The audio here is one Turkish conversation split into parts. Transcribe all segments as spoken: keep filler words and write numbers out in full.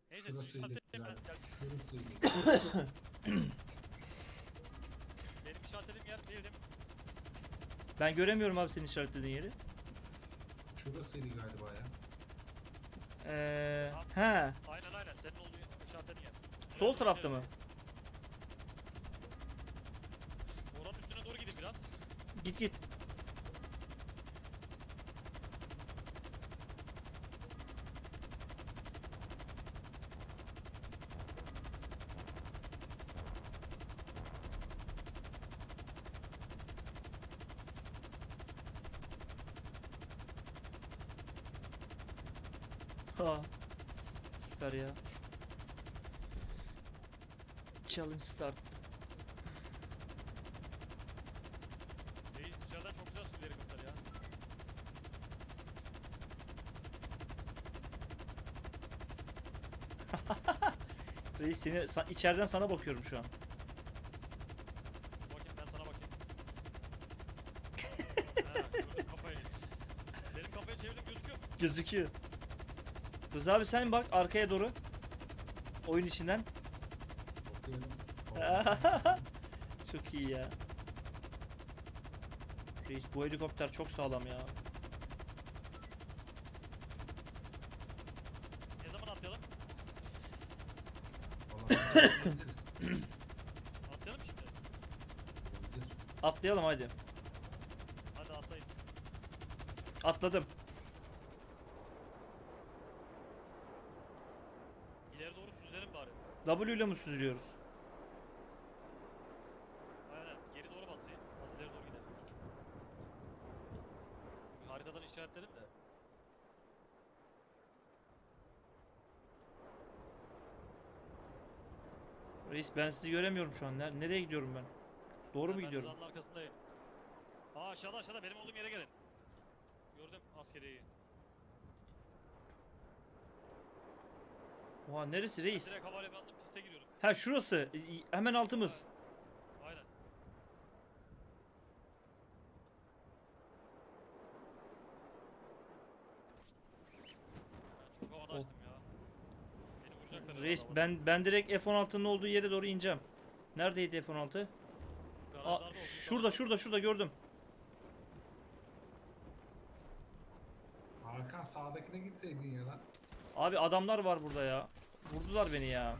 Neyse Şurasıydı. atayım ben. Yani. Gel. Şurasıydı. Benim işaretlediğim yer değil değil mi? Ben göremiyorum abi senin işaretlediğin yeri. Şurasıydı galiba ya. Eee he. Aynen aynen senin olduğu işaretlediğin yer. Sol Biraz tarafta mı? ilerisi. Oranın üstüne doğru gidin biraz. Git git. Ha. Süper ya. Challenge start. Reis dışarıdan çok güzel sürüyor helikopter ya. Reis seni sa- içeriden sana bakıyorum şu an. Bakayım ben sana bakayım. Ha, gördüm kafayı. Benim kafayı çevirdim gözüküyor mu? Gözüküyor. Rıza abi sen bak arkaya doğru. Oyun içinden. Bakıyorum. Çok iyi ya. Reis bu helikopter çok sağlam ya. Ne zaman atlayalım? Vallahi olabilir. Atlayalım şimdi. Olabilir. Atlayalım hadi. Hadi atlayın. Atladım. İleri doğru süzülelim bari. W ile mi süzülüyoruz? Aynen geri doğru basacağız. Az ileri doğru gidelim. Haritadan işaretledim de. Reis ben sizi göremiyorum şu an. Ner- Nereye gidiyorum ben? Doğru mu Ben gidiyorum? Rıza'nın arkasındayım. Aa aşağıda aşağıda benim olduğum yere gelin. Gördüm askeriyi. Oha neresi Ben reis? direkt havalimanının piste gidiyorum. Ha şurası. İ- i- Hemen altımız. Aynen. Ben çok havada Oh. açtım ya. Beni vuracaklar. Reis herhalde ben ben direkt F on altının olduğu yere doğru ineceğim. Neredeydi F on altı? havada. Aa, Garajlarda olsun, şurada garajlarda. şurada şurada gördüm. Hakan sağdakine gitseydin ya lan. Abi adamlar var burada ya. Vurdular beni ya.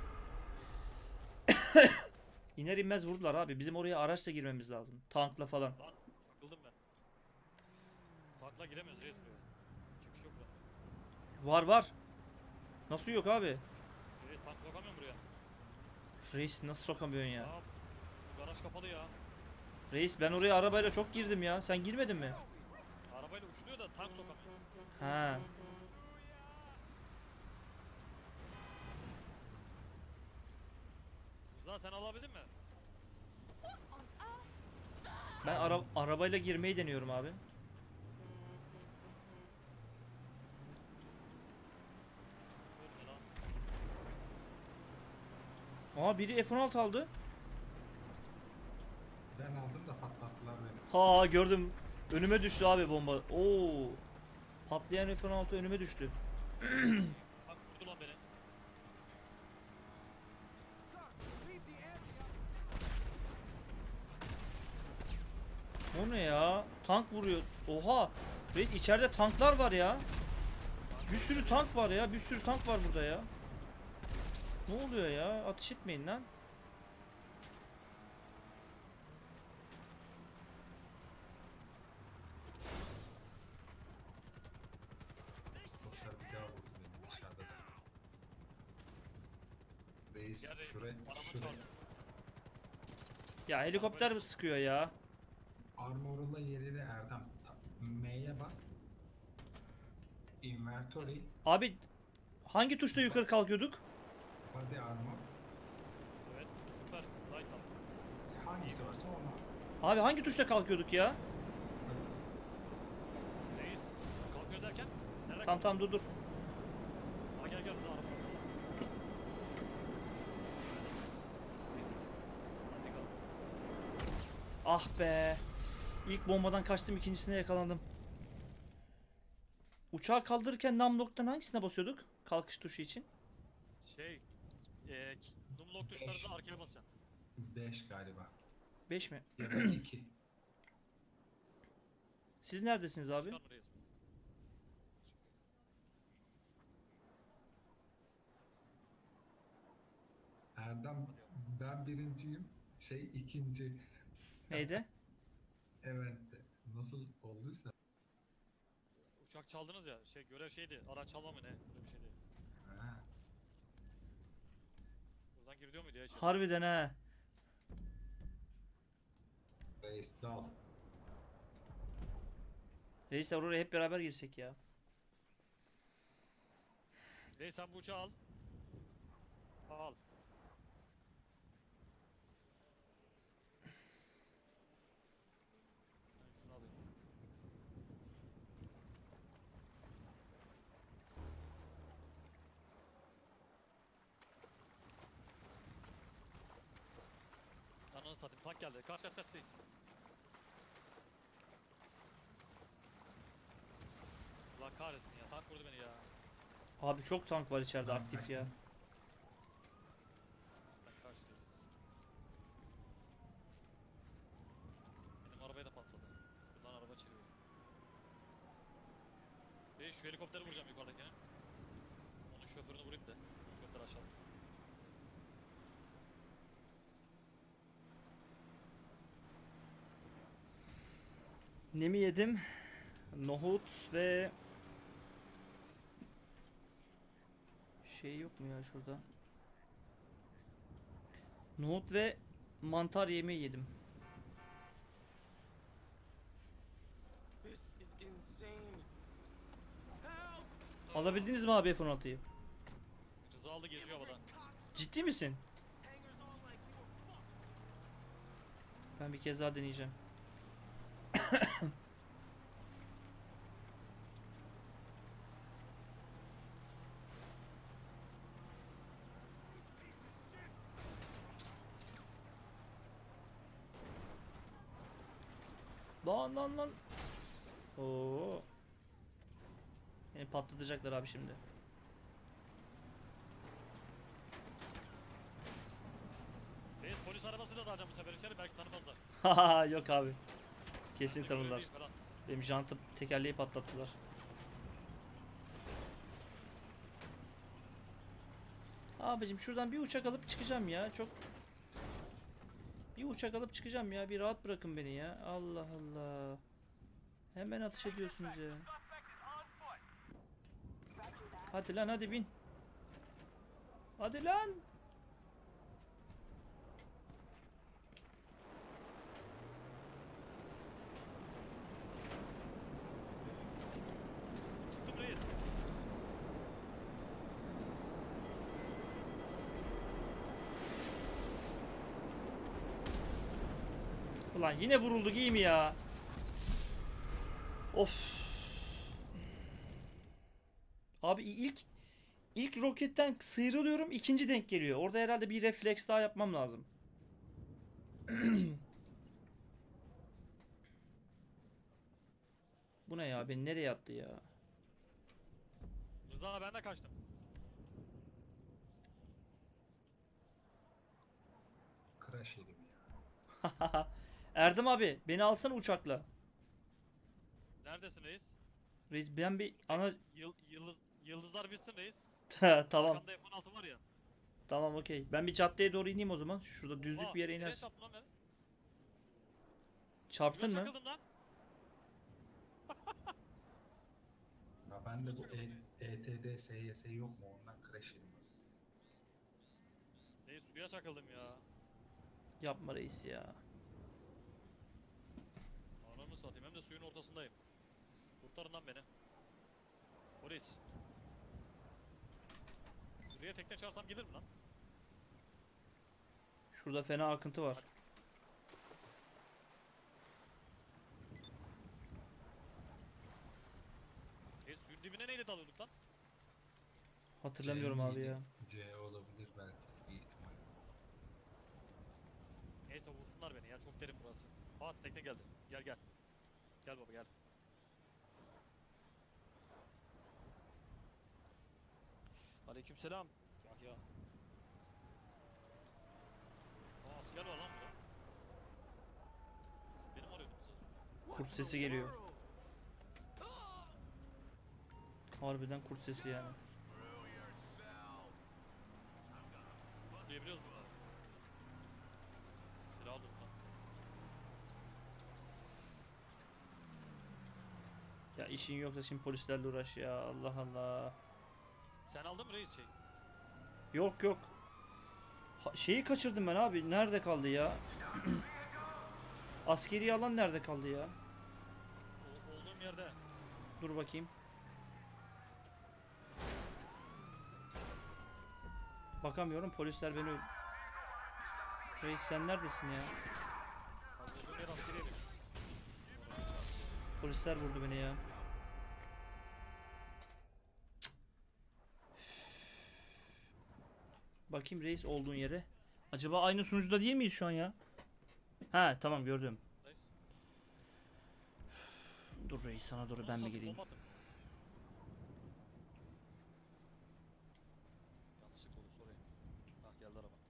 İner inmez vurdular abi. Bizim oraya araçla girmemiz lazım. Tankla falan. Lan çakıldım ben. Tankla giremiyoruz reis buraya. Çıkış yok lan. Var var. Nasıl yok abi? Reis tank sokamıyorum buraya. Reis nasıl sokamıyorsun ya? Aa, bu garaj kapalı ya. Reis ben oraya arabayla çok girdim ya. Sen girmedin mi? Arabayla uçuluyor da tank sokamıyor. Ha. Rıza sen alabildin mi? Ben ara arabayla girmeyi deniyorum abi. Ölme lan. Aa biri F on altı aldı. Ben aldım da patlattılar beni. Ha gördüm. Önüme düştü abi bomba. Oo. Patlayan F on altı önüme düştü. Bak vurdu lan beni. O ne ya? Tank vuruyor. Oha. Reis içeride tanklar var ya. Bir sürü tank var ya. Bir sürü tank var burada ya. Ne oluyor ya? Ateş etmeyin lan. Boşver bir daha vurdu beni dışarıda. Reis Gel reis, şuraya araba şuraya. çağır. Ya helikopter mi sıkıyor ya? Armor'la yerine Erdem. Ta- M'ye bas. Inventory. Abi hangi tuşla yukarı kalkıyorduk? Body armor. Evet süper. Light up. Hangisi varsa onu. Abi hangi tuşla kalkıyorduk ya? Reis kalkıyoruz derken? Nerede Tamam tamam dur dur. Ha gel gel Rıza araba. Neyse. Hadi kalk. Ah be. İlk bombadan kaçtım, ikincisine yakalandım. Uçağı kaldırırken numlock'tan hangisine basıyorduk? Kalkış tuşu için. Şey, e, numlock tuşlarında arkaya basacaksın. beş galiba. beş mi? Ya da iki. Siz neredesiniz abi? Çıkar mı reis? Erdem ben birinciyim. Şey ikinci. Neydi? Evet. Nasıl olduysa. Uçak çaldınız ya, şey görev şeydi, araç çalma mı ne? Öyle bir şeydi. Ha. Buradan giriliyor muydu ya içeri? Harbiden ha. Reis dal. Reis oraya hep beraber girsek ya. Reis sen bu uçağı al. Al. Ben şunu alayım. Ananı satayım, tank geldi. Kaç kaç kaç reis. Allah kahretsin ya, tank vurdu beni ya. Abi çok tank var içeride Ben aktif kaçtım. ya. Ben kaç reis. Benim arabaya da patladı. Buradan araba çeviriyor. Reis şu helikopteri vuracağım yukarıdakine. Onun şoförünü vurayım da. Helikopter aşağı. Ne mi yedim? Nohut ve şey yok mu ya şurada? Nohut ve mantar yemeği yedim. This is insane. Help! Alabildiniz mi abi F on altıyı? Rıza aldı geziyor havada. Ciddi misin? Hangers on like you were fucked. Ben bir kez daha deneyeceğim. Lan lan lan. Oo. Beni patlatacaklar abi şimdi. Reis polis arabasıyla da alacağım bu sefer içeri, belki tanımazlar. Haha yok abi. Kesin Ben de tanırlar. görevliyim falan. Benim jantı tekerleği patlattılar. Abicim şuradan bir uçak alıp çıkacağım ya. Çok bir uçak alıp çıkacağım ya. Bir rahat bırakın beni ya. Allah Allah. Hemen atış ediyorsunuz ya. Hadi lan hadi bin. Hadi lan. Tuttum reis. Ulan yine vurulduk iyi mi ya? Of. Abi ilk ilk roketten sıyrılıyorum, ikinci denk geliyor. Orada herhalde bir refleks daha yapmam lazım. Bu ne ya? Beni nereye attı ya? Rıza ben de kaçtım. Crash yedim ya. Erdem abi beni alsana uçakla. Neredesin reis? Reis ben bir ana Yıl, yıldız, yıldızlar bilsin reis. tamam. Arkamda F on altı var ya. Tamam okey. Ben bir caddeye doğru ineyim o zaman. Şurada düzlük Aa, bir yere nereye inersin. çarptın lan beni? Çarptın Kime mı? çakıldım lan? Ya ben de bu e E T D S Y S yok mu? Ondan crash yedim. Reis suya çakıldım ya. Yapma reis ya. Ananı satayım, hem de suyun ortasındayım. Kurtarın lan beni. O reis. Buraya tekne çağırsam gelir mi lan? Şurada fena akıntı var. Reis suyun dibine neyle dalıyorduk lan? Hatırlamıyorum C abi miydi? ya. C olabilir belki. Bir ihtimal. Neyse vursunlar beni ya, çok derin burası. Aa tekne geldi. Gel gel. Gel baba gel. Aleykümselam. Bak Bak ya. Aa asker var lan burada. Benim arıyordum siz. Kurt sesi geliyor. Harbiden kurt sesi yani. Duyabiliyoruz bunları. Silah aldım lan. Ya işin yoksa şimdi polislerle uğraş ya. Allah Allah. Sen aldın mı reis şey? Yok yok. Ha, şeyi kaçırdım ben abi. Nerede kaldı ya? Askeri alan nerede kaldı ya? O, olduğum yerde. Dur bakayım. Bakamıyorum. Polisler beni öl- Reis sen neredesin ya? Olduğum yer askeri evi. Polisler vurdu beni ya. Bakayım reis olduğun yere. Acaba aynı sunucuda değil miyiz şu an ya? Ha tamam gördüm. Reis. Dur reis sana doğru ben mi Nasıl geleyim? bomba attın? Yanlışlıkla oldu sorry. Ah geldi araba.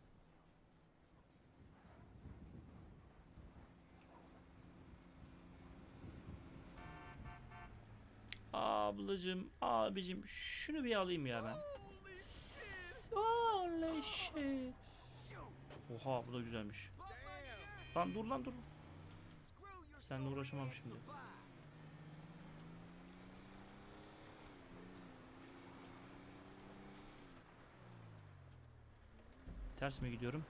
Ablacım, abicim şunu bir alayım ya ben. Holy shit. Oha bu da güzelmiş. Lan dur lan dur. Seninle uğraşamam şimdi. Ters mi gidiyorum?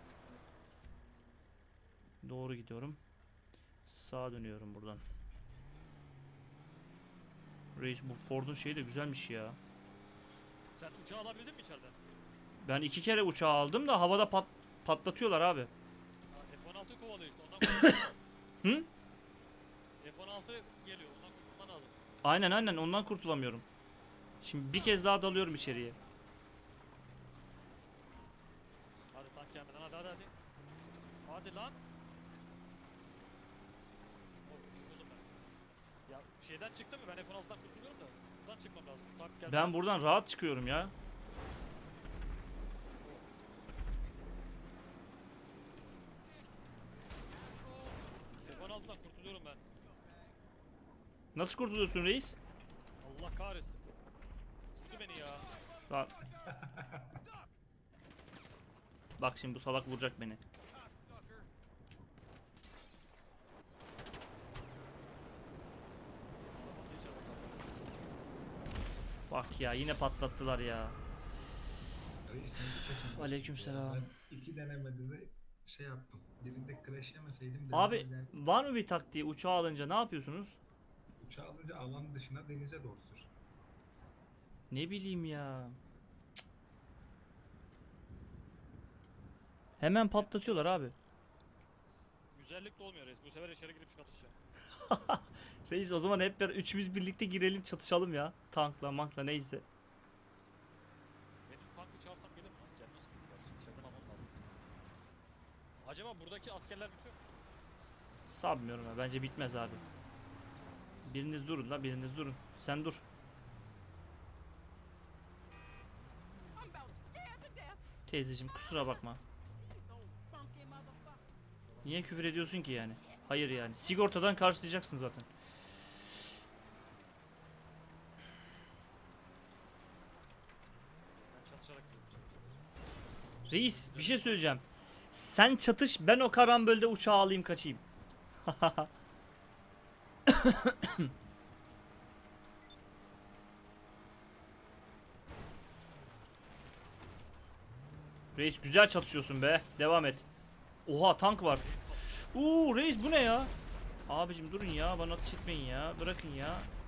Doğru gidiyorum. Sağa dönüyorum buradan. Reis bu Ford'un şeyi de güzelmiş ya. Sen uçağı alabildin mi içeriden? Ben iki kere uçağı aldım da havada pat patlatıyorlar abi. Ha, F on altı kovalıyor işte ondan kurtulman. Hı? F on altı geliyor ondan kurtulman lazım. Aynen aynen ondan kurtulamıyorum. Şimdi bir kez daha dalıyorum içeriye. Hadi tank gelmeden hadi hadi hadi. Hadi lan. Oh, kurtuldum ben. Ya şeyden çıktım mı ben F on altıdan kurtuluyorum da. Buradan çıkmam lazım. Şu tank geldi. Ben buradan rahat çıkıyorum ya. F on altıdan kurtuluyorum ben. Nasıl kurtuluyorsun reis? Allah kahretsin. Üstü beni ya. Lan. Bak şimdi bu salak vuracak beni. Bak ya yine patlattılar ya. Reis nasıl kaçamıyorsun? Aleykümselam. Ben iki denemede de şey yaptım. Birinde crash yemeseydim de Abi var mı bir taktiği uçağı alınca ne yapıyorsunuz? uçağı alınca alan dışına denize doğru sür. Ne bileyim ya. Cık. Hemen patlatıyorlar abi. Güzellik de olmuyor reis. Bu sefer içeri girip çıkartacağım. Reis o zaman hep beraber üçümüz birlikte girelim çatışalım ya. Tankla mankla neyse. Benim tankı çağırsam gelir mi lan? Gelmez mi? Gerçi içeriden almam lazım. Acaba buradaki askerler bitiyor mu? Sanmıyorum ya bence bitmez abi. Biriniz durun la biriniz durun. Sen dur. I'm about to stab to death. Teyzeciğim kusura bakma. So funky motherfucker. Niye küfür ediyorsun ki yani? Hayır yani. Sigortadan karşılayacaksın zaten. Ben çatışarak giriyorum içeri. Reis bir şey söyleyeceğim. Sen çatış ben o karambolde uçağı alayım kaçayım. Reis güzel çatışıyorsun be. Devam et. Oha tank var. Uuu reis bu ne ya? Abicim durun ya bana ateş etmeyin ya. Bırakın ya.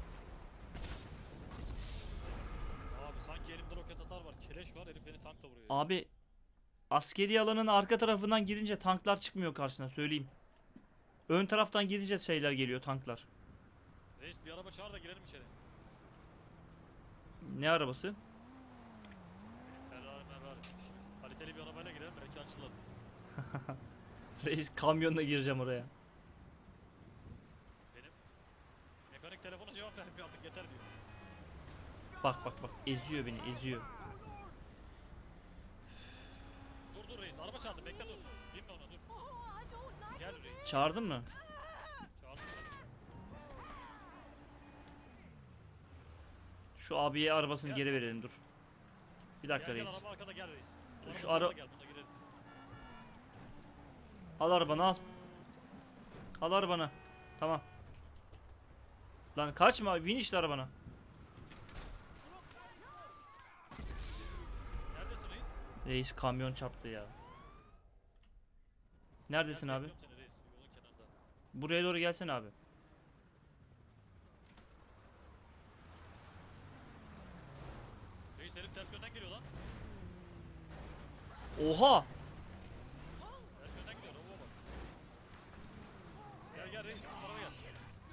Abi sanki elimde roket atar var. Keleş var. Herif beni tankla vuruyor. ya. Abi askeri alanın arka tarafından girince tanklar çıkmıyor karşısına söyleyeyim. Ön taraftan girince şeyler geliyor tanklar. Reis bir araba çağır da girelim içeri. Ne arabası? Ferrari Ferrari. Kaliteli bir arabayla girelim belki açılır. Reis kamyonla gireceğim oraya. Benim mekanik telefona cevap vermiyor artık yeter diyor. Bak bak bak eziyor beni eziyor. dur dur reis. Araba çağırdı. Bekle dur. Binme ona dur. Oh, I don't like Gel it. reis. Çağırdın mı? Çağırdı. Şu abiye arabasını Gel. geri verelim dur. Bir dakika Gel gel reis. araba arkada gel reis. Dur, Araba şu solda ara- Gel bunda gireriz. Al arabanı al. Al arabanı. Tamam. Lan kaçma, bin işte arabana. Neredesin reis? Reis kamyon çarptı ya. Neredesin Ben abi? bekliyorum seni reis. Yolun kenarında. Buraya doğru gelsene abi. Reis herif ters yönden geliyor lan. Oha! Ters yönden gidiyor. Arabaya bak. Gel gel reis. Bu tarafa gel.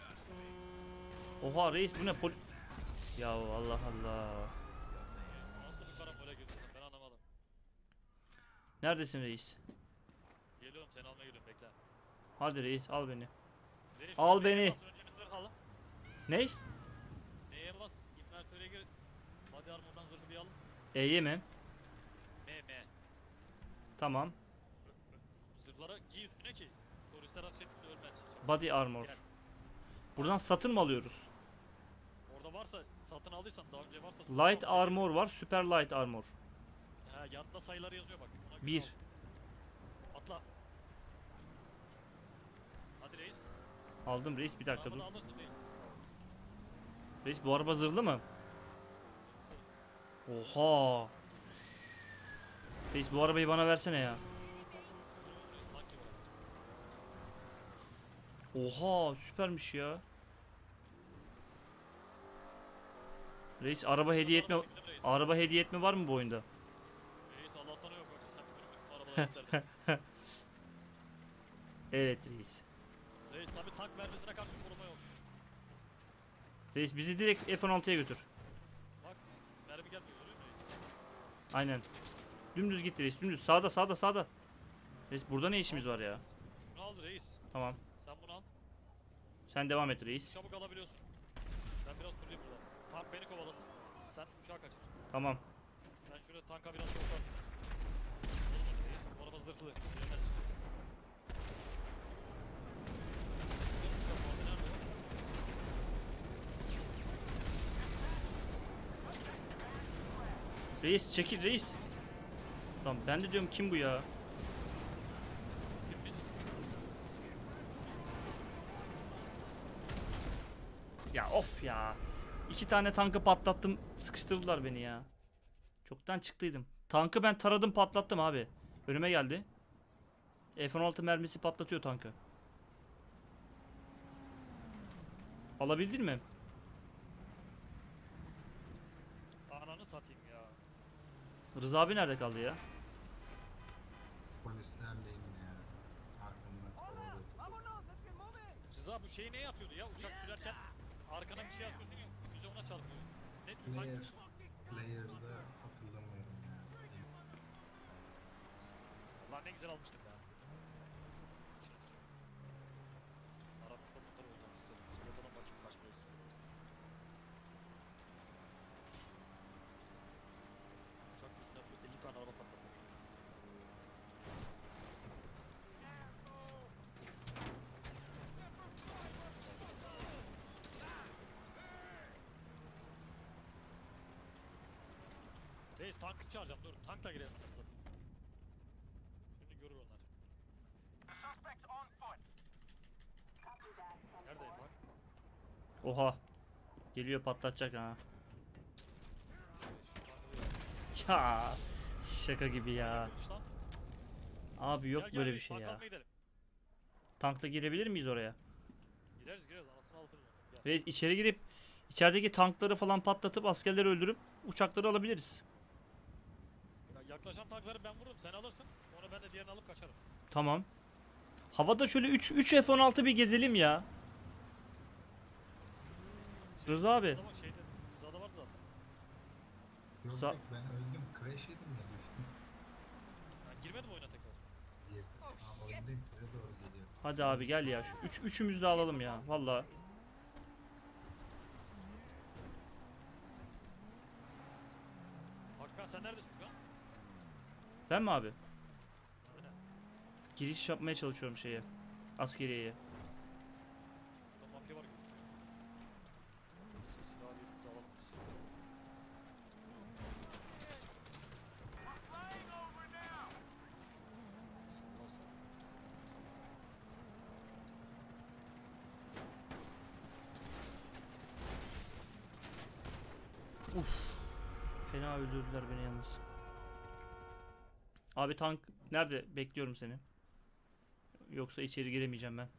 Oha reis bu ne pol... Ya Allah Allah. Nasıl bir karambole girdin sen? Ben anlamadım. Neredesin reis? Geliyorum seni almaya geliyorum bekle. Hadi reis al beni. Reis, Al şu neye beni. bas, önce bir zırh al. Ney? Neye bas? İnvertöre gir. Body armor'dan zırhı bir al. E'ye mi? M M. Tamam. Zırhlara giy üstüne ki turistler hafif şekilde ölmez. Çabuk. Body armor. Gel. Buradan satın mı alıyoruz? Orada varsa satın aldıysan daha önce varsa Light satın al, armor var, super light armor. Ha yanında sayıları yazıyor bak. Ona göre Bir. al. Atla. Hadi reis. Aldım reis, bir dakika dur. Arabanı alırsın reis. Reis bu araba zırhlı mı? Oha. Reis bu arabayı bana versene ya. Reis tanki var. Oha süpermiş ya. Reis araba hediye etme Arabanı çekelim reis. araba hediye etme var mı bu oyunda? Reis Allah'tan yok yoksa sen bir gün arabadan isterdin. Evet reis. Reis tabi tank mermisine karşı koruma yok. Reis bizi direkt F on altıya götür. Bak mermi gelmiyor görüyor musun reis? Aynen. Dümdüz git reis, dümdüz sağda sağda sağda. Reis burada ne işimiz var ya? Şunu al reis. Tamam. Sen bunu al. Sen devam et reis. Çabuk alabiliyorsun. Ben biraz durayım burada. Tank beni kovalasın. Sen uçağı kaçır. Tamam. Ben şurada tanka biraz korkarım. Reis bu araba zırhlı. Yönler. Abi nerede o? Reis çekil reis. Lan ben de diyorum kim bu ya? Kimmiş? Ya of ya. İki tane tankı patlattım. Sıkıştırdılar beni ya. Çoktan çıktıydım. Tankı ben taradım patlattım abi. Önüme geldi. F on altı mermisi patlatıyor tankı. Alabildin mi? Ananı satayım ya. Rıza abi nerede kaldı ya? Polislerleyim ya. Arkamdan kovalıyor. Vámonos, let's get moving. Rıza bu şeyi ne yapıyordu ya? Uçak sürerken arkana bir şey atıyorsun ya. Füze ona çarpıyor. Ne Player, hangi- player'da hatırlamıyorum ya. Allah ne güzel almıştık ya. Arabada bunlar olacağını istedim. Sigortadan bakayım kaç para istiyor. Uçak yüzünden böyle elli tane araba patladı. Reis tankı çağıracağım dur. Tankla girelim nasıl? Şimdi görür onlar. Nerede tank? Oha. Geliyor patlatacak ha. Şu tankı da ya. Ya. Şaka gibi ya. Yapılmış lan. Abi yok Gel, gel böyle bir reis, şey tank ya. almaya gidelim. Tankla girebilir miyiz oraya? Gireriz gireriz anasını alırız onu. Gel. Reis içeri girip içerideki tankları falan patlatıp askerleri öldürüp uçakları alabiliriz. Ya yaklaşan tankları ben vururum sen alırsın. Sonra ben de diğerini alıp kaçarım. Tamam. Havada şöyle üç üç F on altı bir gezelim ya. Rıza abi. Rıza'da bak şeyde. Rıza'da var zaten. Yok Sa- yok ben öldüm. Crash yedim ya düştüm. Ben girmedim oyuna tekrar. Girdim. Ama oyundayım size doğru geliyor. Hadi abi gel ya. Şu üç üçümüzü de alalım ya. Vallahi. Hakan sen neredesin şu an? Ben mi abi? Giriş yapmaya çalışıyorum şeye. Askeriyeye. Burada mafya var gibi. Silahı elimize alalım biz. Salla salla. Fena öldürdüler beni yalnız. Abi tank nerede? Bekliyorum seni. Yoksa içeri giremeyeceğim ben.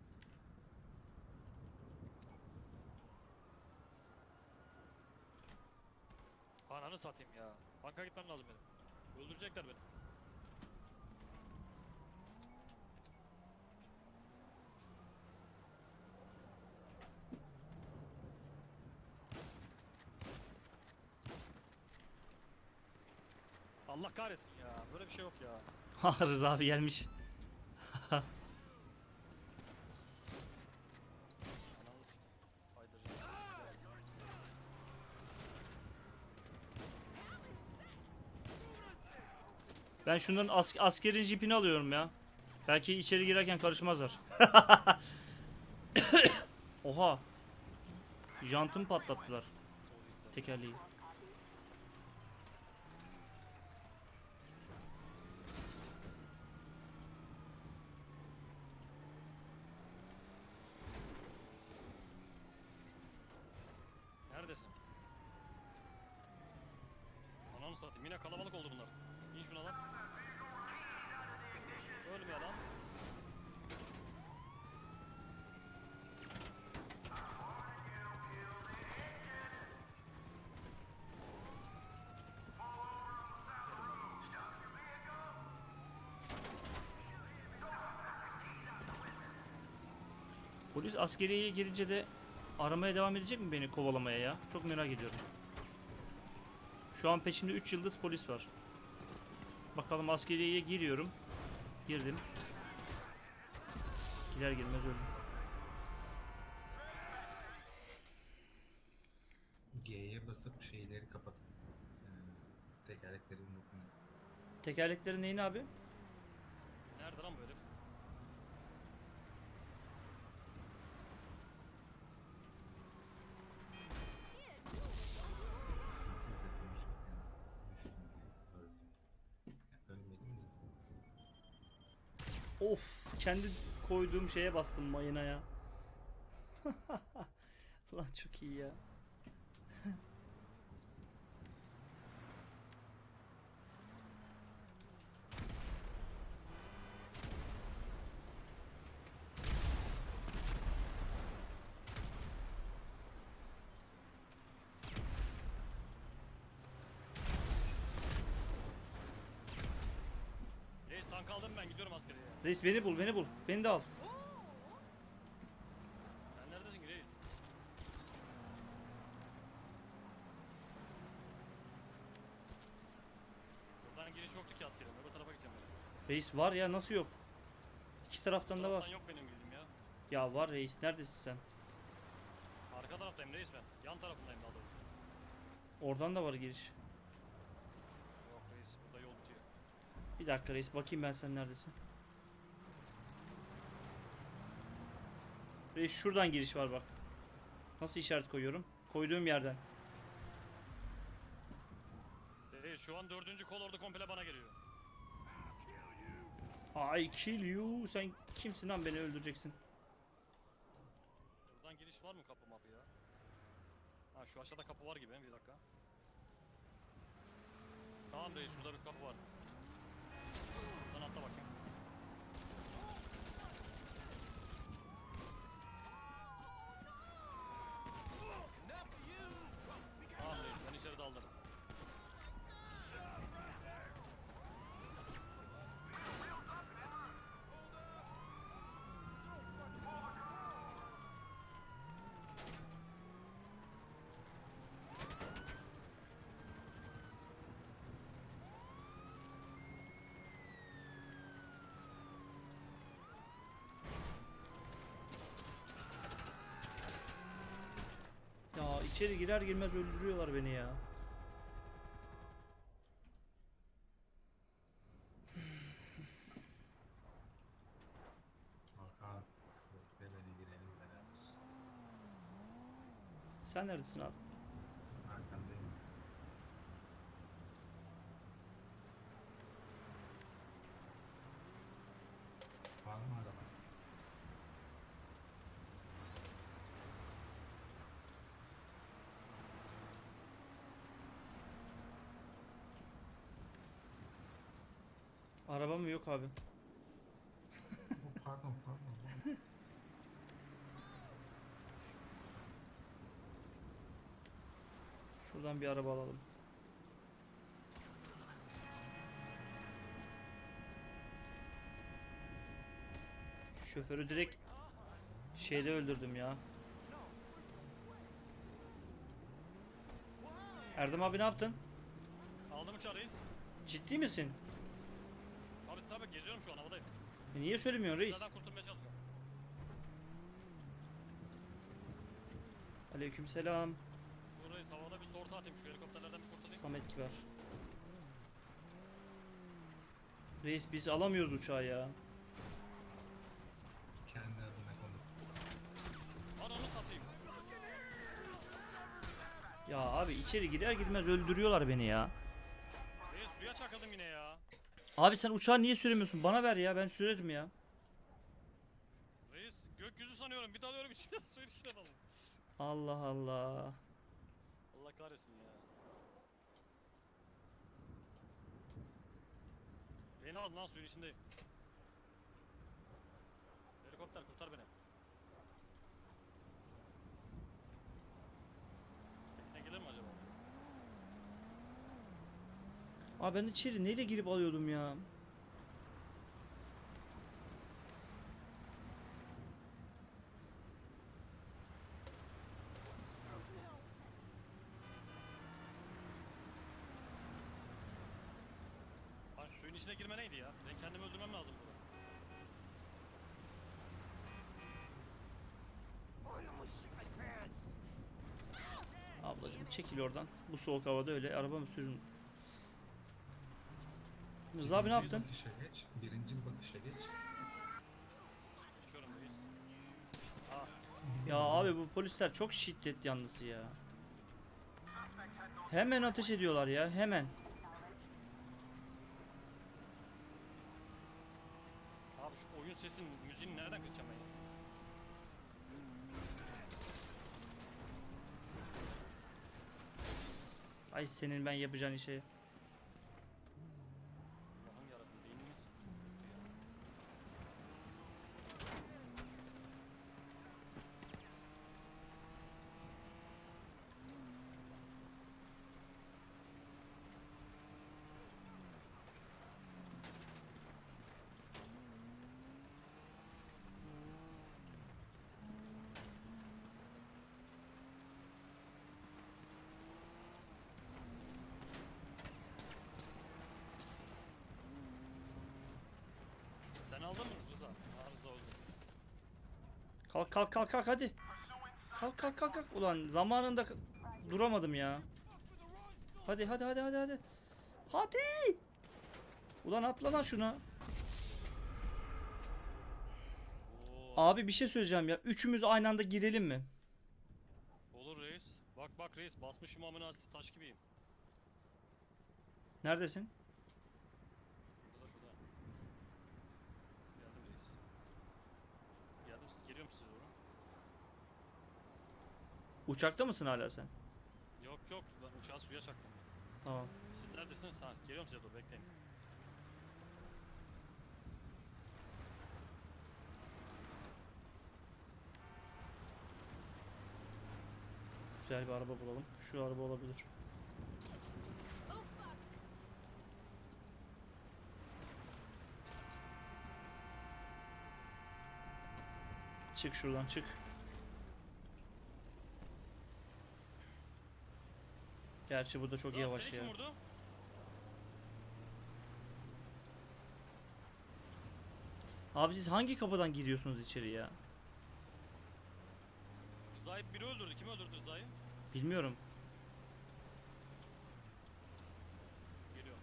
Ananı satayım ya. Tanka gitmem lazım benim. Öldürecekler beni. Allah kahretsin ya. Böyle bir şey yok ya. Ha Rıza abi gelmiş. Ananı sikeyim. Haydıracağım. Ben şunların as askerin jipini alıyorum ya. Belki içeri girerken karışmazlar. Oha. Jantımı patlattılar. Tekerleği. Neredesin? Ananı satayım. Yine kalabalık oldu bunlar. İn şuna lan. Ölme lan. Polis askeriyeye girince de aramaya devam edecek mi beni kovalamaya ya? Çok merak ediyorum. Şu an peşimde üç yıldız polis var. Bakalım askeriyeye giriyorum. Girdim. Girer girmez öldüm. G'ye basıp şeyleri kapatın. Ee, tekerlekleri unutmayın. Tekerlekleri neyin abi? Nerede lan bu herif? Sizle konuşurken düştüm diye öldüm. Ya, ölmedim de. Of, kendi koyduğum şeye bastım mayına ya. Lan çok iyi ya. Reis tank aldım ben gidiyorum askeriye. Reis beni bul, beni bul. Beni de al. Sen neredesin reis? Buradan giriş yoktu ki askeriye. Öbür tarafa gideceğim ben. Reis var ya, nasıl yok? İki taraftan da Taraftan var. yok benim bildiğim ya. Ya var reis, neredesin sen? Arka taraftayım reis ben. Yan tarafındayım daha doğrusu. Oradan da var giriş. Yok reis burada yol bitiyor. Bir dakika reis, bakayım ben sen neredesin? Reis şuradan giriş var bak. Nasıl işaret koyuyorum? Koyduğum yerden. Reis şu an dördüncü kol ordu komple bana geliyor. I kill you. Sen kimsin lan, beni öldüreceksin? Buradan giriş var mı kapı mapı ya? Ha şu aşağıda kapı var gibi bir dakika. Tamam reis şurada bir kapı var. Buradan atla bakayım. Tamam reis ben içeri daldım. Ya içeri girer girmez öldürüyorlar beni ya. Sen neredesin abi? Arkandayım. Var mı araba? Araba mı yok abi? Oh, pardon pardon. Şuradan bir araba alalım. Şoförü direkt şeyde öldürdüm ya. Erdem abi ne yaptın? Aldım uçağı reis. Ciddi misin? Tabii tabii geziyorum şu an havadayım. E niye söylemiyorsun reis? Zaten kurtulmaya çalışıyorum. Aleykümselam. Bu reis havada bir sortu atayım şu helikopterlerden bir kurtulayım. Samet Kibar. Reis biz alamıyoruz uçağı ya. Kendi adına konu. Hadi onu satayım. Ya abi içeri girer girmez öldürüyorlar beni ya. Reis suya çakıldım yine ya. Abi sen uçağı niye süremiyorsun? Bana ver ya, ben sürerim ya. Reis gökyüzü sanıyorum bir dalıyorum içine suyun içine dalıyorum. Allah Allah. Allah kahretsin ya. Beni al lan suyun içindeyim. Helikopter kurtar beni. Tekne gelir mi acaba? Abi ben içeri neyle girip alıyordum ya? Lan suyun içine girme neydi ya? Ben kendimi öldürmem lazım burada. I almost shit my pants. Ablacığım çekil oradan. Bu soğuk havada öyle araba mı sürün? Rıza abi ne Birinci yaptın? bakışa geç. Birinci bakışa geç. Geçiyorum reis. Ah Ya abi bu polisler çok şiddet yanlısı ya. Hemen ateş ediyorlar ya, hemen. abi şu oyun sesin müziğini nereden kısacağım ben ya? Ay senin ben yapacağın işe. Allah'ım yarabbim beynimiz. Sen aldın mı Rıza? Arıza oldu. Kalk kalk kalk kalk hadi. Kalk kalk kalk kalk. Ulan zamanında k- duramadım ya. Hadi hadi hadi hadi hadi. Hadi. Ulan atla lan şuna. Oo. Abi bir şey söyleyeceğim ya. Üçümüz aynı anda girelim mi? Olur reis. Bak bak reis basmışım amına aslı taş gibiyim. Neredesin? Şurada şurada. Geldim reis. Geldim siz geliyorum size doğru. Uçakta mısın hala sen? Yok yok ben uçağı suya çaktım. Tamam. Siz neredesiniz? Ha geliyorum size doğru bekleyin. Güzel bir araba bulalım. Şu araba olabilir. Çık şuradan çık. Gerçi bu da çok Rıza, yavaş seni ya. kim vurdu? Abi siz hangi kapıdan giriyorsunuz içeri ya? Rıza'yı biri öldürdü. Kim öldürdü Rıza'yı? Bilmiyorum. Geliyor.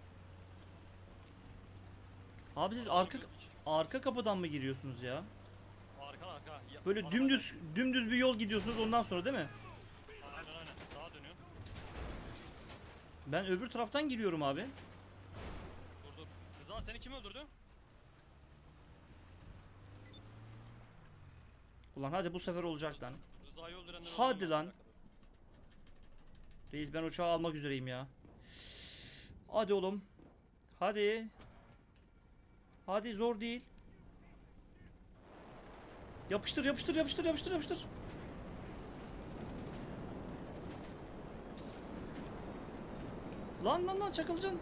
Abi siz arka arka kapıdan mı giriyorsunuz ya? Arka arka. Ya, Böyle arabayla- dümdüz dümdüz bir yol gidiyorsunuz ondan sonra değil mi? Aynen Ben öbür taraftan giriyorum abi. Dur dur. Rıza seni kim öldürdü? Ulan hadi bu sefer olacak lan. Rıza'yı öldürenler Hadi öldürmez. lan. Bir dakika, dur. Reis ben uçağı almak üzereyim ya. Hadi oğlum. Hadi. Hadi zor değil. Yapıştır yapıştır yapıştır yapıştır yapıştır. Lan lan lan çakılacaksın.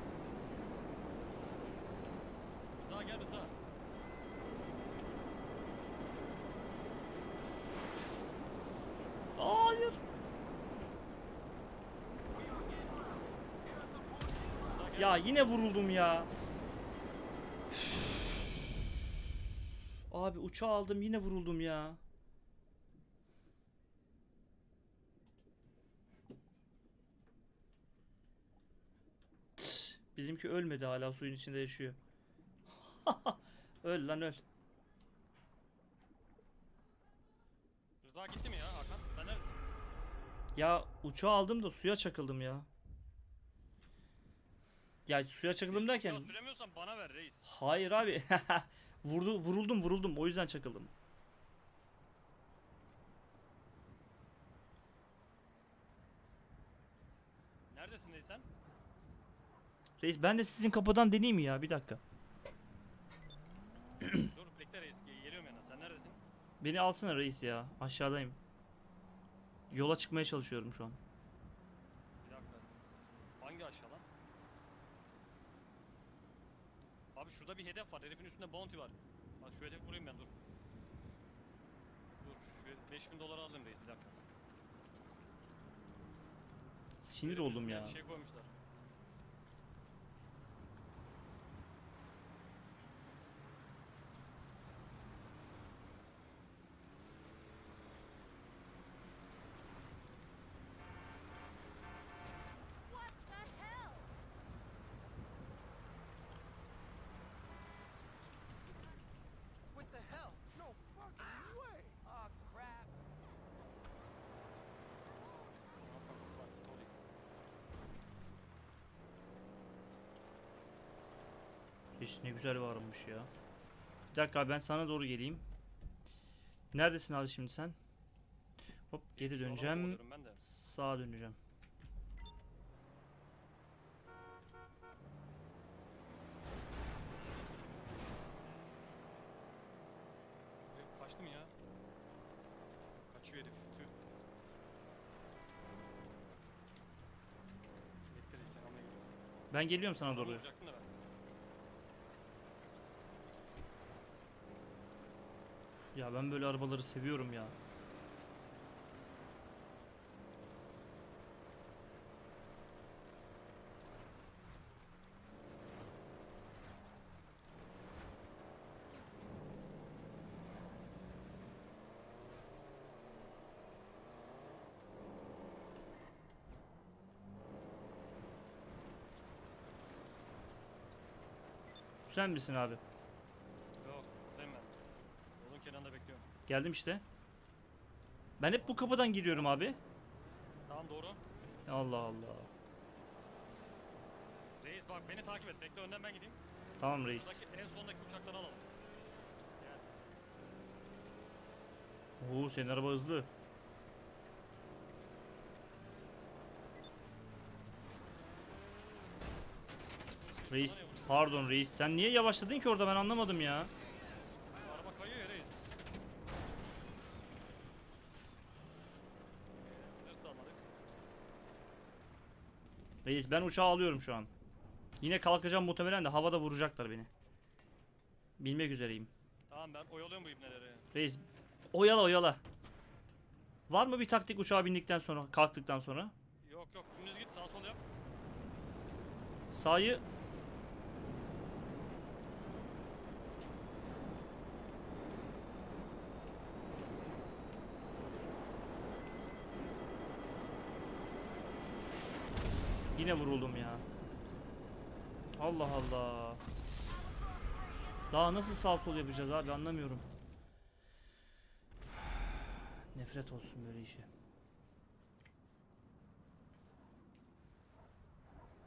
Rıza gel Rıza. Hayır. Rıza gel. Ya yine vuruldum ya. Abi uçağı aldım yine vuruldum ya. Tss, bizimki ölmedi hala suyun içinde yaşıyor. Öl lan öl. Rıza gitti mi ya Hakan? Sen neredesin? Ya uçağı aldım da suya çakıldım ya. Ya suya çakıldım derken Ya süremiyorsan bana ver reis. hayır abi. Vurdu vuruldum vuruldum o yüzden çakıldım. Neredesin reis sen? Reis ben de sizin kapıdan deneyeyim mi ya bir dakika. Dur bekle reis. Ge- Geliyorum yanına. Sen neredesin? Beni alsana reis ya aşağıdayım. Yola çıkmaya çalışıyorum şu an. Bir dakika. Hangi aşağı lan? Abi şurada bir hedef var. Herifin üstünde bounty var. Bak şu hedefi vurayım ben dur. Dur şu beş bin dolar aldım reis bir dakika. Sinir Herifin oldum üstüne ya. Bir şey koymuşlar. What the hell? What the hell? No fucking way! Oh crap! Reis ne güzel varmış ya. Bir dakika abi, ben sana doğru geleyim. Neredesin abi şimdi sen? Hop geri Şu adamı döneceğim. kovalıyorum ben de. Sağa döneceğim. Herif kaçtı mı ya? Kaçıyor herif. Tüh. Bekle reis sen almaya geliyorum. Ben geliyorum sana doğru. Vuracaktın da ben. Ya ben böyle arabaları seviyorum ya. Sen misin abi? Yok buradayım ben. Yolun kenarında bekliyorum. Geldim işte. Ben hep bu kapıdan giriyorum abi. Tamam doğru. Allah Allah. Reis bak beni takip et. Bekle önden ben gideyim. Tamam reis. Şuradaki en sondaki uçakları alalım. Gel. Oo senin araba hızlı. Reis pardon reis, sen niye yavaşladın ki orada, ben anlamadım ya. Bu araba kayıyor ya reis. Ee, Zırt da almadık. Reis ben uçağı alıyorum şu an. Yine kalkacağım muhtemelen de havada vuracaklar beni. Bilmek üzereyim. Tamam ben oyalıyorum bu ibneleri. Reis oyala oyala. Var mı bir taktik uçağa bindikten sonra, kalktıktan sonra? Yok yok dümdüz git sağ sol yap. Sağı yine vuruldum ya. Allah Allah. Daha nasıl sağ sol yapacağız abi, anlamıyorum. Nefret olsun böyle işe.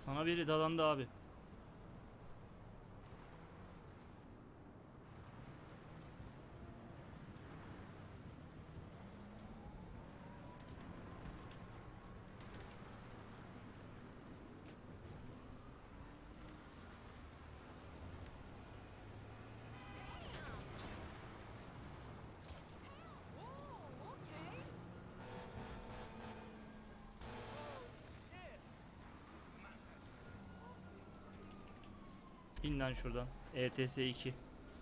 Sana biri dalandı abi. Whoa, okay. Shit. İn lan şuradan. E T S iki.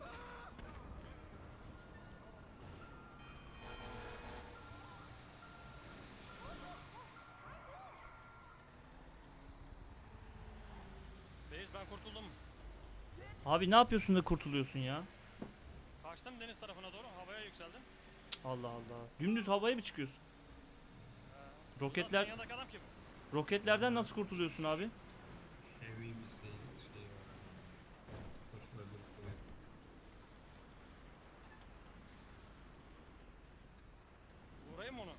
Reis ben kurtuldum. Abi ne yapıyorsun da kurtuluyorsun ya? Kaçtım deniz tarafına doğru havaya yükseldim. Allah Allah. Dümdüz havaya mı çıkıyorsun? Ee, Roketler- Senin yanındaki adam kim? Roketlerden nasıl kurtuluyorsun abi? Heavy bir şey, şey var. Hoş öldürüp duruyor. Vurayım mı onu?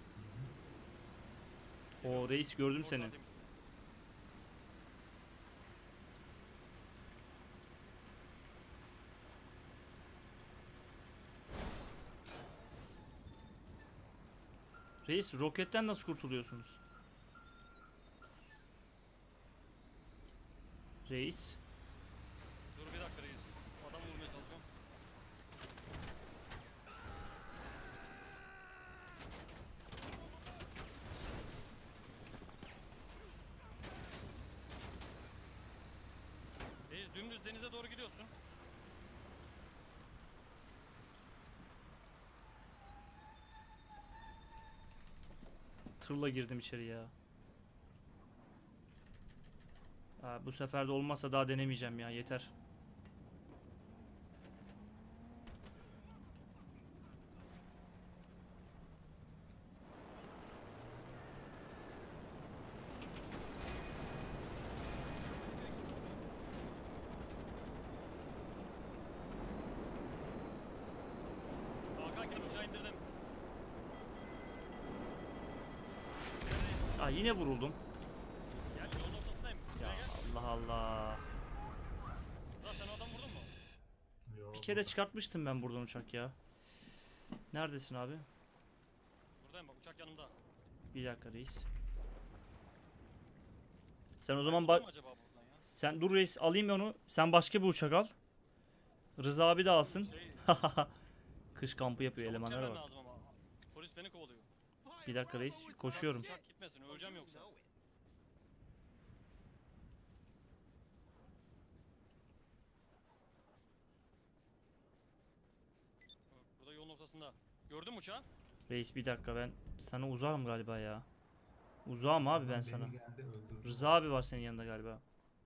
O reis gördüm seni. Ortadayım. Reis roketten nasıl kurtuluyorsunuz? Reis. Dur bir dakika reis. Adam vurmaya çalışıyorum. Reis dümdüz denize doğru gidiyorsun. Tırla girdim içeri ya. Ha, bu sefer de olmazsa daha denemeyeceğim ya, yeter. Hakan gel uçağı indirdim. Aa, yine vuruldum. Gel yolun ortasındayım. Ya Buraya gel. Allah Allah. Zaten sen o adam vurdun mu? Yo, Bir kere çıkartmıştım ben buradan uçak ya. Neredesin abi? Buradayım bak uçak yanımda. Bir dakika reis. Sen o zaman Vurdun bak, mu acaba buradan ya? sen dur reis, alayım onu. Sen başka bir uçak al. Rıza abi de alsın. Şey, Kış kampı yapıyor, çabuk elemanlara gelmen bak. lazım ama. Polis beni kovalıyor. Bir dakika reis, koşuyorum. Uçak gitmesin öleceğim yoksa. Burada yolun ortasında. Gördün mü uçağı? Reis bir dakika, ben sana uzağım galiba ya. Uzağım abi ben adam sana. beni geldi öldürdü. Rıza abi var senin yanında galiba.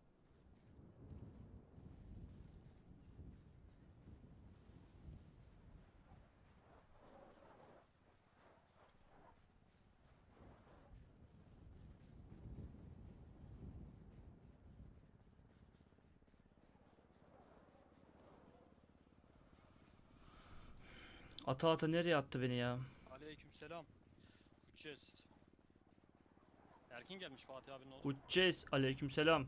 Ata ata nereye attı beni ya? Aleykümselam. Uçacağız. Erkin gelmiş Fatih abinin oğlu. Uçacağız. Aleykümselam.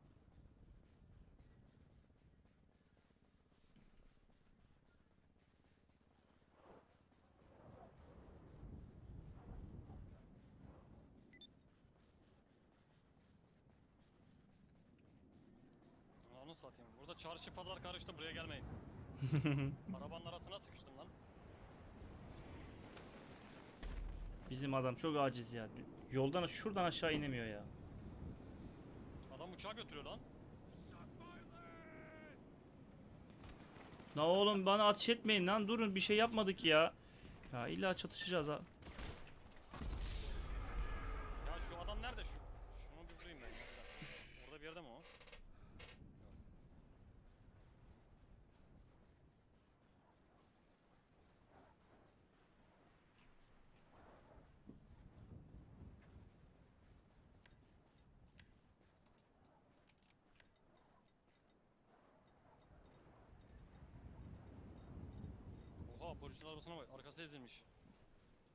Onu satayım. Burada çarşı pazar karıştı buraya gelmeyin. Arabanın arasına sıkıştım lan. Bizim adam çok aciz ya. Yoldan şuradan aşağı inemiyor ya. Adam uçağı götürüyor lan. La oğlum bana ateş etmeyin lan, durun, bir şey yapmadık ya. Ya illa çatışacağız ha. Ya şu adam nerede şu? Şunu bir vurayım ben ya. bir dakika. Orada bir yerde mi o? Oha polisin arabasına bak arkası ezilmiş.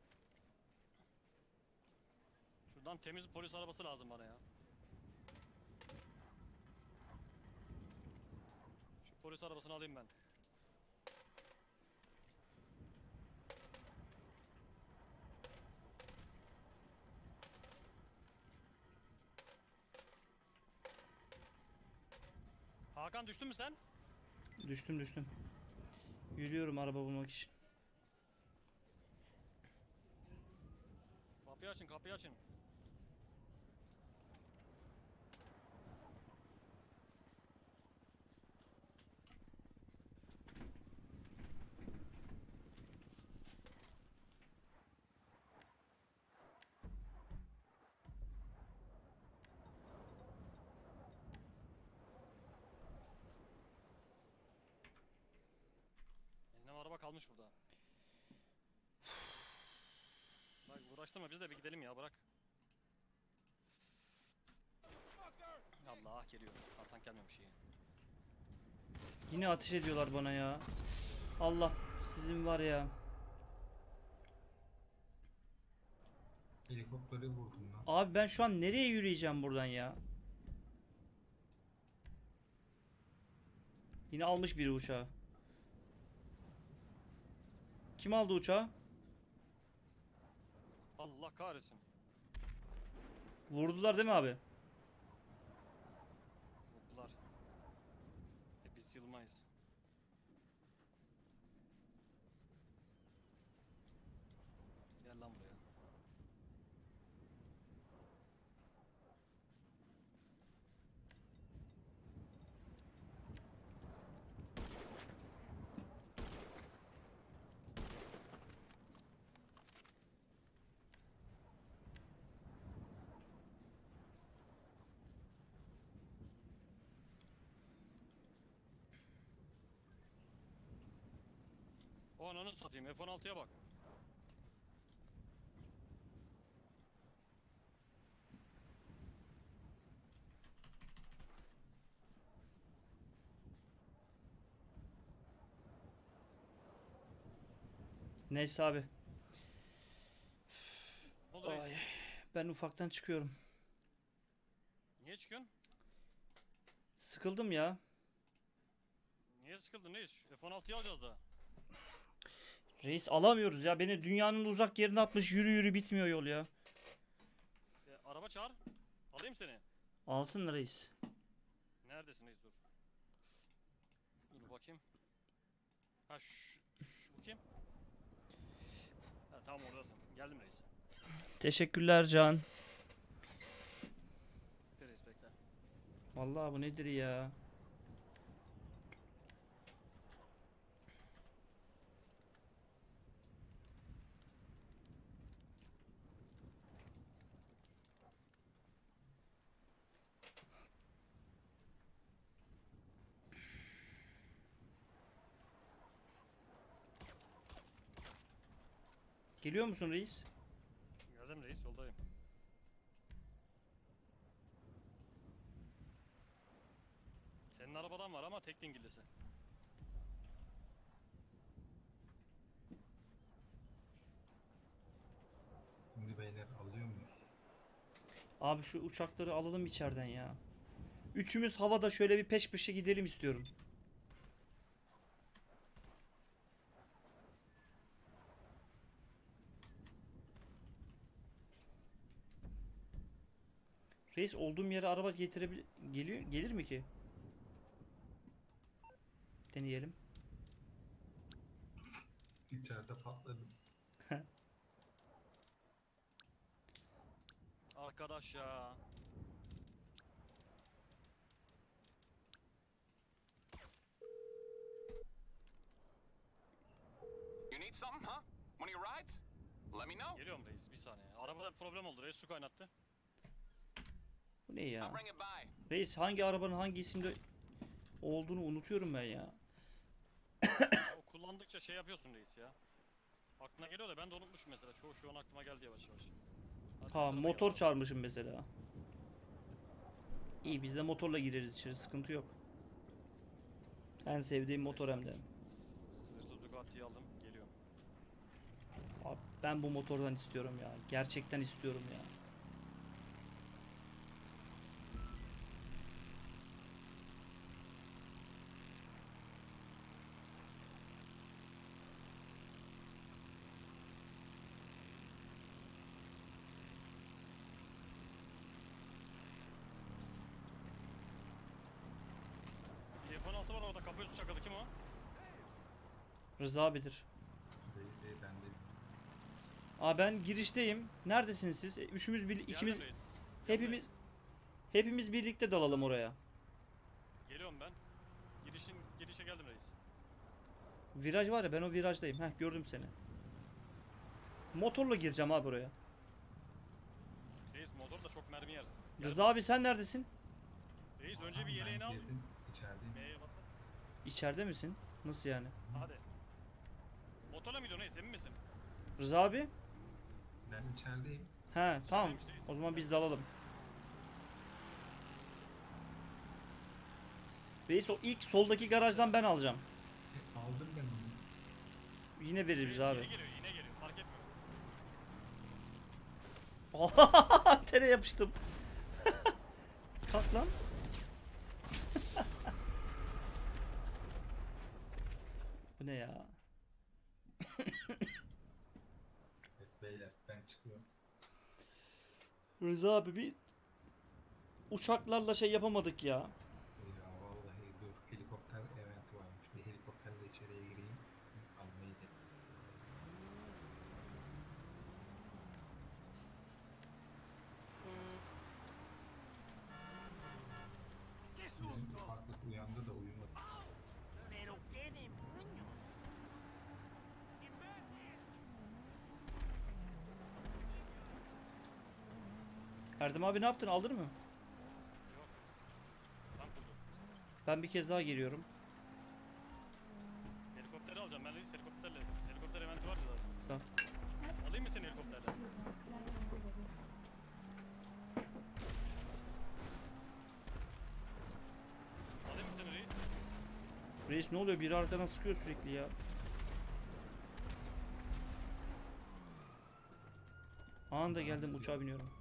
Şuradan temiz polis arabası lazım bana ya. polis arabasını alayım ben. Hakan düştün mü sen? Düştüm düştüm. Yürüyorum araba bulmak için. Kapıyı açın, kapıyı açın. Eline araba kalmış burada. Bak uğraştırma biz de bir gidelim ya bırak. Allah geliyor. Artan gelmemiş iyi. Yine ateş ediyorlar bana ya. Allah sizin var ya. Helikopteri vurdum lan. Abi ben şu an nereye yürüyeceğim buradan ya? Yine almış biri uçağı. Kim aldı uçağı? Allah kahretsin. Vurdular değil mi abi? Mutlular. E biz yılmayız. Gel lan buraya. O ananı satayım. F on altıya bak. Neyse abi. Ne oldu reis? Ay, ben ufaktan çıkıyorum. Niye çıkıyorsun? Sıkıldım ya. Niye sıkıldın reis? F on altıyı alacağız da. Reis alamıyoruz ya. Beni dünyanın uzak yerine atmış. Yürü yürü bitmiyor yol ya. E, araba çağır. Alayım seni. Alsın reis. Neredesin reis dur. Dur bakayım. Ha şu, şu bu kim? Ha tamam oradasın. Geldim reis. Teşekkürler Can. Bekle reis bekle. Vallahi bu nedir ya? Geliyor musun reis? Geldim reis yoldayım. Senin arabadan var ama tek dingillisi. Şimdi beyler alıyor muyuz? Abi şu uçakları alalım içeriden ya. Üçümüz havada şöyle bir peş peşe gidelim istiyorum. Reis olduğum yere araba getirebilir geliyor gelir mi ki? Deneyelim. İçeride patladı. Arkadaş ya. You need something, huh? One of your rides? Let me know. Geliyorum reis bir saniye. Arabada bir problem oldu reis su kaynattı. Bu ne I'll ya? bring it by. Reis hangi arabanın hangi isimde olduğunu unutuyorum ben ya. O kullandıkça şey yapıyorsun reis ya. Aklına geliyor da ben de unutmuşum mesela. Çoğu şu an aklıma geldi yavaş yavaş. Hadi Ha arabaya motor gel. çağırmışım mesela. İyi biz de motorla gireriz içeri sıkıntı yok. En sevdiğim motor hem de. Zırhlı Ducati'yi aldım. Geliyorum. Abi ben bu motordan istiyorum ya. Gerçekten istiyorum ya. polis çakalı kim o? Rıza abidir. Değil, değil, ben de Aa ben girişteyim. Neredesiniz siz? E, Üçümüz bir, ikimiz Geldim reis. hepimiz hepimiz birlikte dalalım oraya. Geliyorum ben. Girişin girişe geldim reis. Viraj var ya, ben o virajdayım. Heh, gördüm seni. Motorla gireceğim abi oraya. Reis motor da çok mermi yersin. Gel Rıza abi sen neredesin? reis önce Tamam, bir ben yeleğini al. girdim, içerideyim. M'ye basın. İçeride misin? Nasıl yani? Hadi. Motorla mı gidiyorsun reis emin misin? Rıza abi? Ben içerideyim. He tamam. işte. O zaman biz dalalım. Reis o ilk soldaki garajdan ben alacağım. Sen aldım ben onu. Yine veririz Reis abi. yine geliyor yine geliyor fark etmiyor. Tere yapıştım. Kalk lan. Bu ne ya? Evet beyler ben çıkıyorum. Rıza abi bir uçaklarla şey yapamadık ya. Ya vallahi dur, helikopter eventi varmış. Bir helikopterle içeriye gireyim. Almayı da. ¡Qué Bizim susto! ufaklık uyandı da uyumadı. ¡Pero qué demonios! Erdem abi ne yaptın? Aldın mı? Yok reis. Tam kurdu. Ben bir kez daha giriyorum. Helikopteri alacağım ben reis helikopterle. Helikopter eventi var ya zaten. Sağ. Alayım mı seni helikopterle? Alayım mı seni reis? Reis ne oluyor? Biri arkadan sıkıyor sürekli ya. Anında geldim, Nasıl uçağa ya? biniyorum.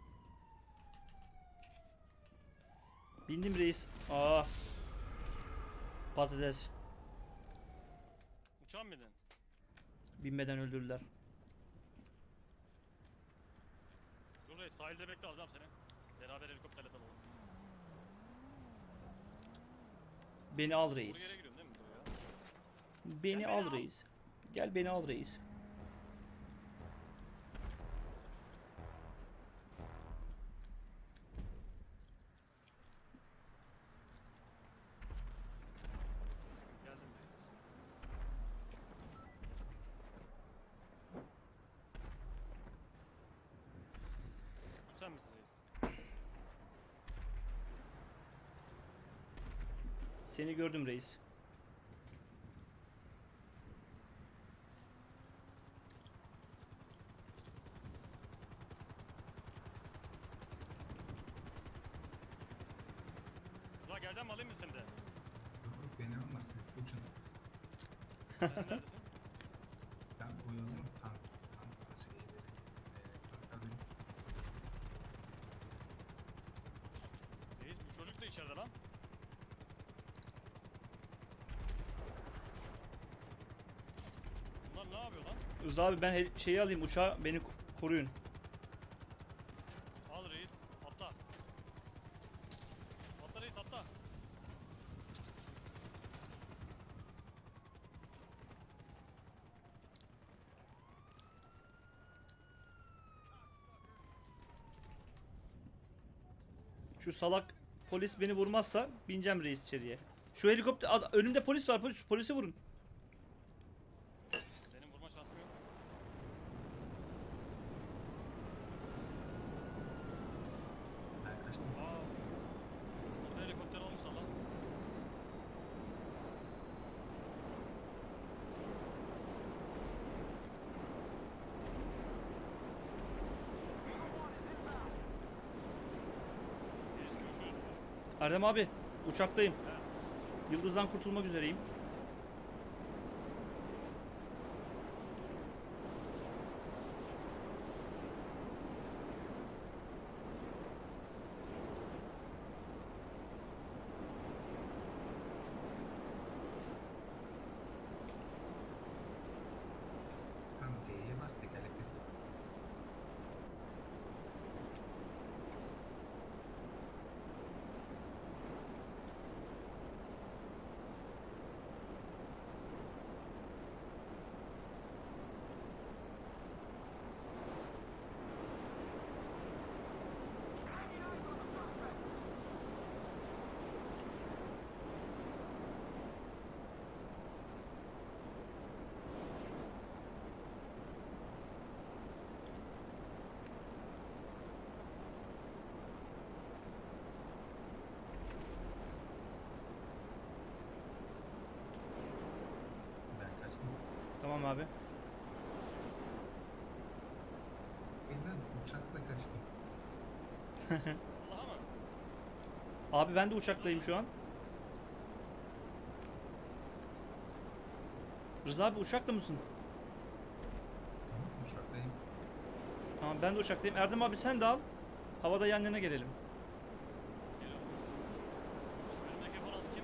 Bindim reis. Aa. Patates. Uçağın mıydın? Binmeden öldürdüler. Dur reis sahilde bekle alacağım seni. Beraber helikopterle dalalım. Beni al Doğru reis. yere giriyorsun değil mi buraya? Beni Gel beni al al. reis. Gel beni al reis. Geldim reis. Bu sen misin reis? Seni gördüm reis. Rıza geleceğim mi alayım mı seni de? Yok yok beni alma, siz uçun. Sen neredesin? Ben oyalıyorum tank. Tank şeyleri. E, tanklar benim. Reis bu çocuk da içeride lan. Bunlar ne yapıyor lan? Rıza abi ben hel- şeyi alayım, uçağı beni ko- koruyun. Al reis atla. Atla reis atla. Şu salak polis beni vurmazsa bineceğim reis içeriye. Şu helikopter ad- önümde polis var, polis polisi vurun. Benim vurma şansım yok. Ben kaçtım. Aa. Burada helikopter almışlar lan. Reis görüşürüz. Erdem abi uçaktayım. He. Yıldız'dan kurtulmak üzereyim. Tam D'ye bas tekerlekleri. Tamam abi. Ben uçakla kaçtım. Allah'a mı? Abi ben de uçaktayım şu an. Rıza abi uçakta mısın? Tamam, uçaktayım. Tamam ben de uçaktayım. Erdem abi sen de al. Havada yan yana gelelim. Geliyorum. Şu önümdeki F on altı kim?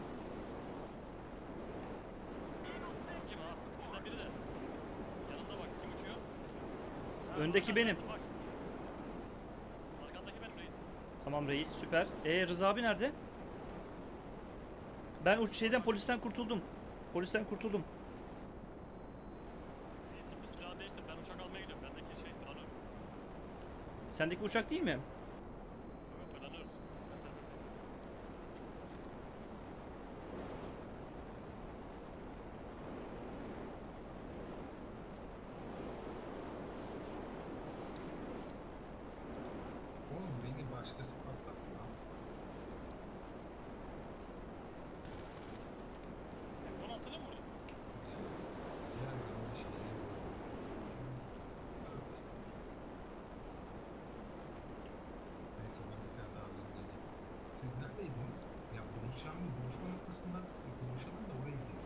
Kim ha? Bizden biri de. Yanında bak kim uçuyor? Ha, Öndeki Hakan benim. sensin, bak. Arkandaki benim reis. Tamam reis süper. E Rıza abi nerede? Ben uç şeyden polisten kurtuldum. Polisten kurtuldum. Reisim bir silah değiştir. Ben uçak almaya gidiyorum. Bendeki şey planör. Sendeki uçak değil mi? Evet planör. Oğlum beni başkası patlattı lan. F on altı'lı mı vurdun? Diğer bir şeyleri Tövbe estağfurullah. Neyse ben bir tane daha alayım geleyim. Siz neredeydiniz? Ya buluşacağım mı? Buluşma noktasında buluşalım da oraya gidelim.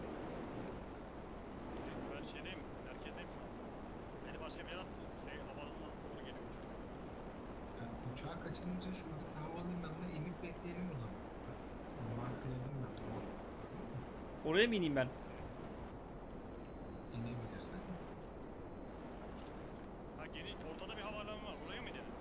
Ben şeydeyim. Merkezdeyim şu an. Beni başka bir yere şey havaalanına doğru geliyor uçak. Yani uçağı kaçırınca şuradaki havalimanına inip bekleyelim o zaman. Markaladım ben. Tamam. Gördünüz mü? Oraya mı ineyim ben? İnebilirsen. Ha geri ortada bir havaalanı var. Oraya mı gidelim?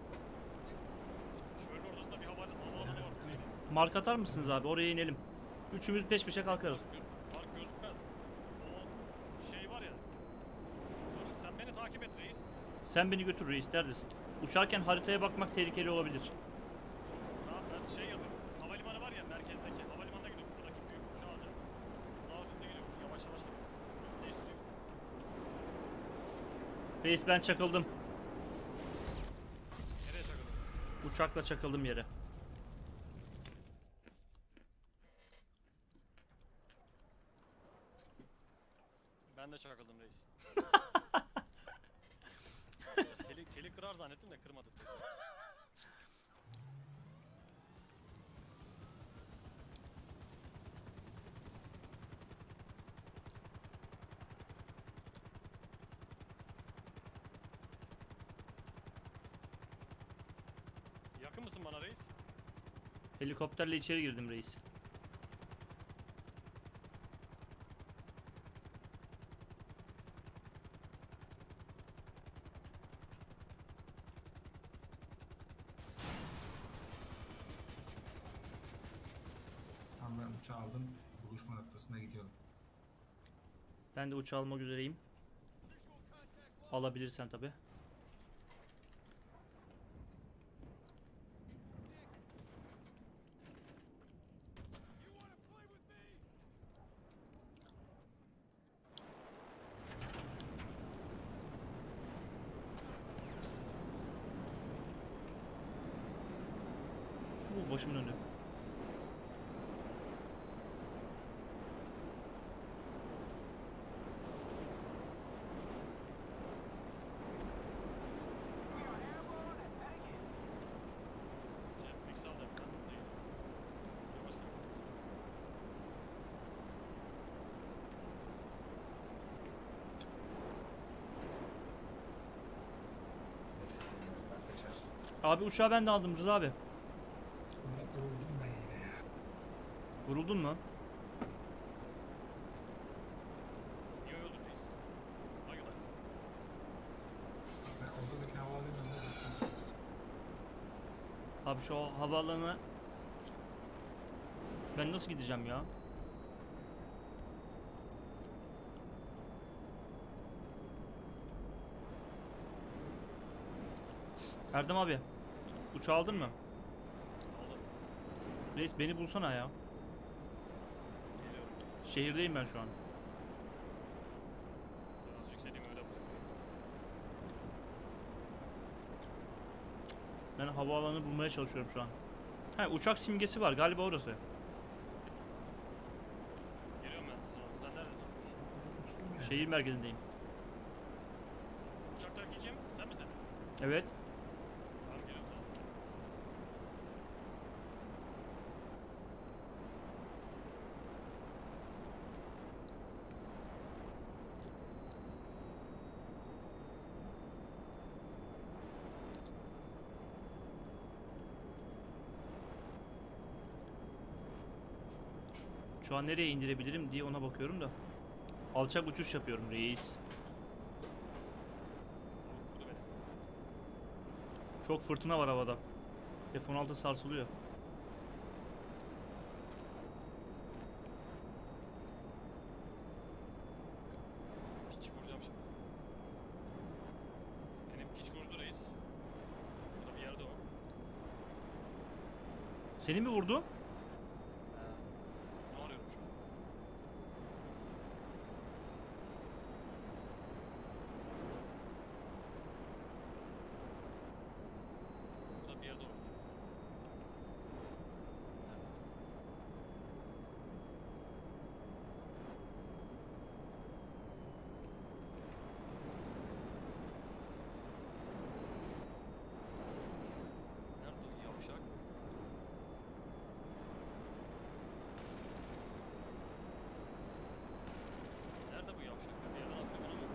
Şöyle ortasında bir havaalanı, havaalanı var. Oraya gidelim. Mark atar mısınız abi? Oraya inelim. Üçümüz peş peşe kalkarız. Fark gözükmez. O şey var ya. Dur, sen beni takip et reis. Sen beni götür reis neredesin? Uçarken haritaya bakmak tehlikeli olabilir. Ha, ben şey yapıyorum. Havalimanı var ya merkezdeki. Havalimanına gidiyorum. Şuradaki büyük uçağı alacağım. Daha hızlı gidiyorum. Yavaş yavaş gidiyorum. Değiştiriyorum. Reis ben çakıldım. Nereye takıldın? Uçakla çakıldım yere. Ben de çakıldım reis. teli, teli kırar zannettim de kırmadı. Yakın mısın bana reis? Helikopterle içeri girdim reis. Tamam ben uçağı aldım. Buluşma noktasına gidiyorum. Ben de uçağı almak üzereyim. Alabilirsen tabi. Bu başımın önü. Şey, Mix aldım. Ben buradayım. Yavaş gel. Evet. Ben kaçar. Abi uçağı ben de aldım Rıza abi. Ulan oldum ben yine ya. Vuruldun mu? Niye öldün reis? Hangi lan? Ben oradaki havalimanına gittim. Abi şu havaalanına ben nasıl gideceğim ya? Erdem abi uçağı aldın mı? Aldım. Reis beni bulsana ya. Geliyorum. Şehirdeyim ben şu an. Biraz yükseleyim öyle bırak reis. Ben havaalanını bulmaya çalışıyorum şu an. Ha uçak simgesi var galiba orası. Geliyorum ben sana. Sen neredesin? Uçtum ya. Şehir merkezindeyim. Uçaktaki kim? Sen misin? Evet. Tamam geliyorum sana. Şu an nereye indirebilirim diye ona bakıyorum da. Alçak uçuş yapıyorum reis. Vurdu beni. Çok fırtına var havada. F on altı sarsılıyor. Piç vuracağım şimdi. Benim piç vurdu reis. Burada bir yerde o. Seni mi vurdu? Ne arıyorum şu an? Burada bir yerde o. Nerede o yavşak? Nerede bu yavşak? ya? Bir yerden atıyor bana mı?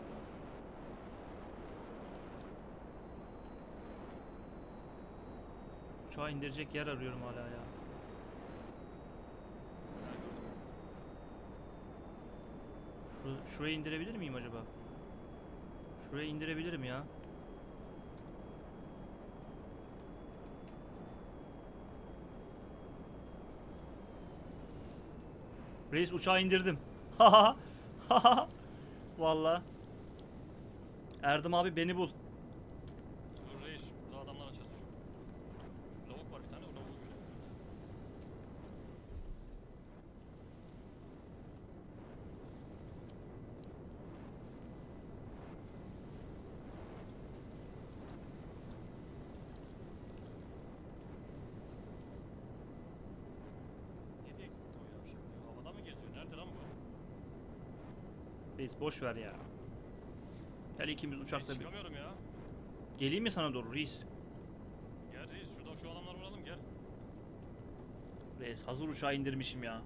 Uçağı indirecek yer arıyorum hala ya. Nerede gördüm? Şur- şuraya indirebilir miyim acaba? Şuraya indirebilirim ya. Reis uçağı indirdim. Haha. Haha. Valla. Erdem abi beni bul. Dur reis, burada adamlarla çatışıyor. Şu lavuk var bir tane, o lavuğu göre. Nereye gitti o yavşak ya? Havada mı geziyor? Nerede lan bu? Reis boş ver ya. Gel ikimiz Reis, uçakta bir. çıkamıyorum ya. Geleyim mi sana doğru reis? Gel reis, şurada şu adamları vuralım gel. Reis hazır uçağı indirmişim ya.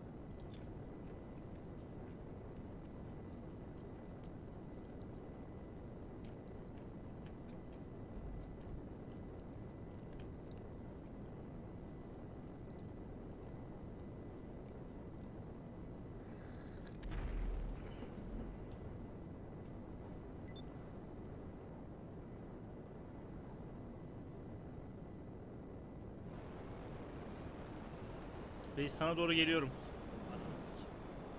Reis sana doğru geliyorum. Ananı sikeyim.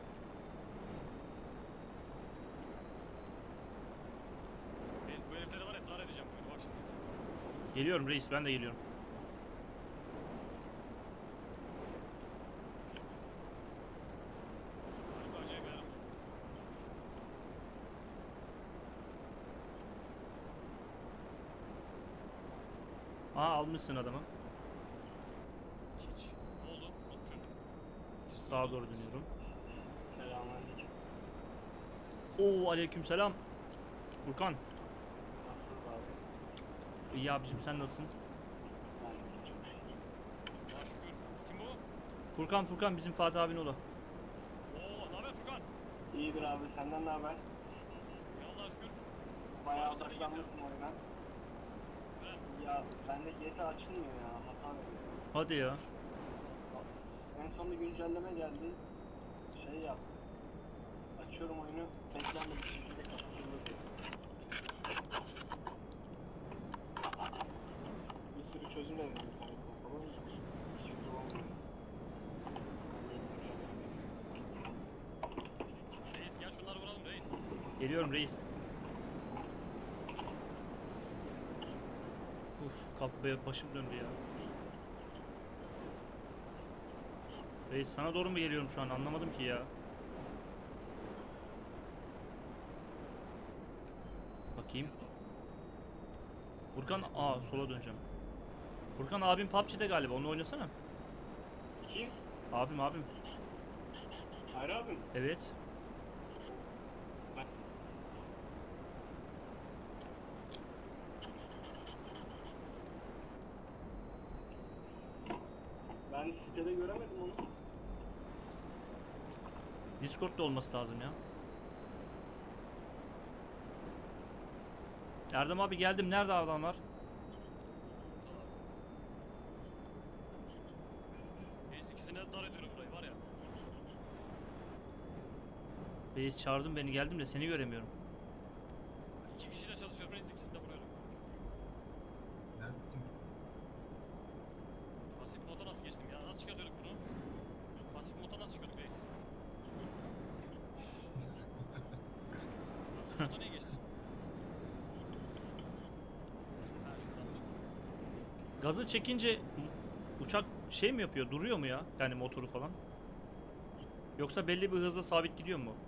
Reis bu herifleri var ya dar edeceğim böyle bak şimdi. Geliyorum reis ben de geliyorum. Harika acayip yerim var. Aa almışsın adamı. Hiç. Ne oldu? Nasıl çocuk? Sağa doğru dönüyorum. Selamünaleyküm. Oo aleykümselam. Furkan. Nasılsınız abi? İyi abicim sen nasılsın? Ben de çok şükür. Allah'a şükür. Kim bu? Furkan Furkan bizim Fatih abinin oğlu. Oo, ne haber Furkan? İyidir abi, senden ne haber? Ya Allah'a şükür. Bayağı Abi sen de odaklanmışsın oyuna. Ben. Ya bende G T A açılmıyor ya, hata veriyor. Hadi ya. Bak, en sonunda güncelleme geldi. Şey yaptı. Açıyorum oyunu, beklenmedik bir şekilde kapatılıyor diyor. Bir sürü çözüm denedim internette falan. Hiçbiri olmuyor. Yeni güncelleme. Reis gel şunları vuralım reis. Geliyorum reis. Uf kapıya başım döndü ya. Reis sana doğru mu geliyorum şu an anlamadım ki ya. Bakayım. Furkan aa sola döneceğim. Furkan abim P U B G'de galiba onu oynasana. Kim? Abim abim. Hayır abi. Evet. Ben Ben sitede göremedim onu. Discord'da olması lazım ya. Erdem abi geldim. Nerede adamlar? Reis ikisine dar ediyorum burayı var ya. Reis çağırdın beni, geldim de seni göremiyorum. İki kişiyle çalışıyorum reis ikisini de vuruyorum. Neredesin? Pasif moda nasıl geçtim ya? Nasıl çıkarıyorduk bunu? Pasif moda nasıl çıkıyorduk reis? Pasif moda niye geçti? Ha şuradan çık. Gazı çekince uçak şey mi yapıyor? Duruyor mu ya? Yani motoru falan. Yoksa belli bir hızla sabit gidiyor mu?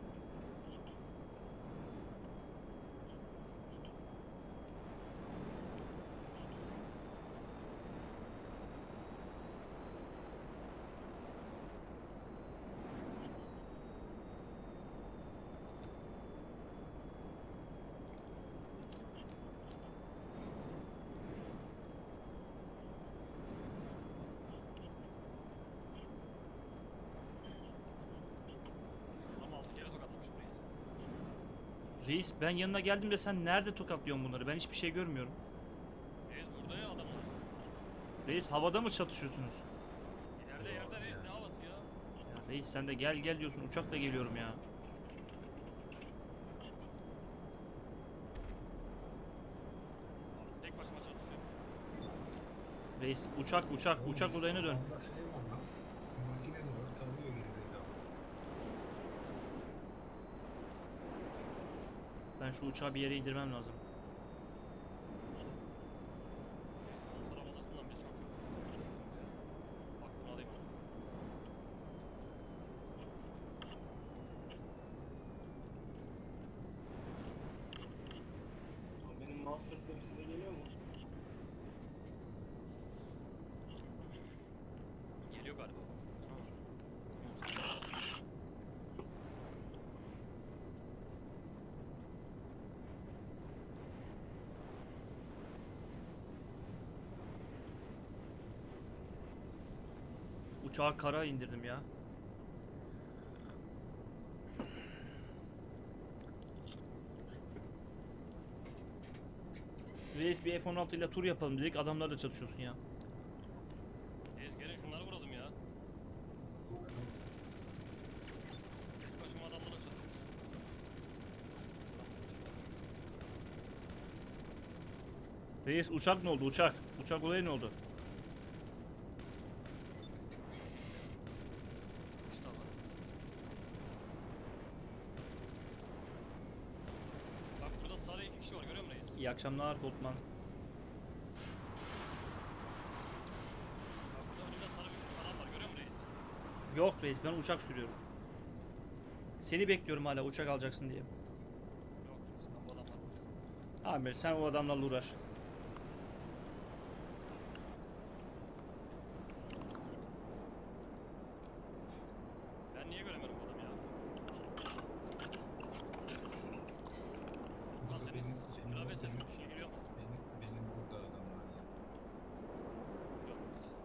Ama altı kere tokatlamışım reis. Reis ben yanına geldim de sen nerede tokatlıyorsun bunları? Ben hiçbir şey görmüyorum. Reis burada ya adamlar. Reis havada mı çatışıyorsunuz? İleride yerde reis ne havası ya? Ya reis sen de gel gel diyorsun, uçakla geliyorum ya. Abi tek başıma çalışıyorum. Reis uçak uçak uçak olayına dön. Orada şey var lan. Makine de var. Tarıyor gerizekalı. Ben şu uçağı bir yere indirmem lazım. Kontrol odasından biz çok iyiyiz. Bak bunu alayım abi. Benim mouse seslerim size geliyor mu? Geliyor galiba. Uçağı kara indirdim ya. Reis bir F on altı ile tur yapalım dedik, adamlarla çatışıyorsun ya. Reis gelin şunları vuralım ya. Tek başıma adamlara çatıyorum. Reis uçak ne oldu, uçak? Uçak olayı ne oldu? İşte bak. Bak burada sarı iki kişi var görüyor musun reis? İyi akşamlar Goldman. Bak burada önümde sarı bir adam var görüyor musun reis? Yok reis, ben uçak sürüyorum. Seni bekliyorum hala uçak alacaksın diye. Yok reis ben bu adamları vuracağım. Amir sen o adamlarla uğraş. Ben niye göremiyorum bu adamı ya? Lan senin Benim- klavye benim- sesin bir şey geliyor mu? Benim, benim burada adamlar ya. Yok.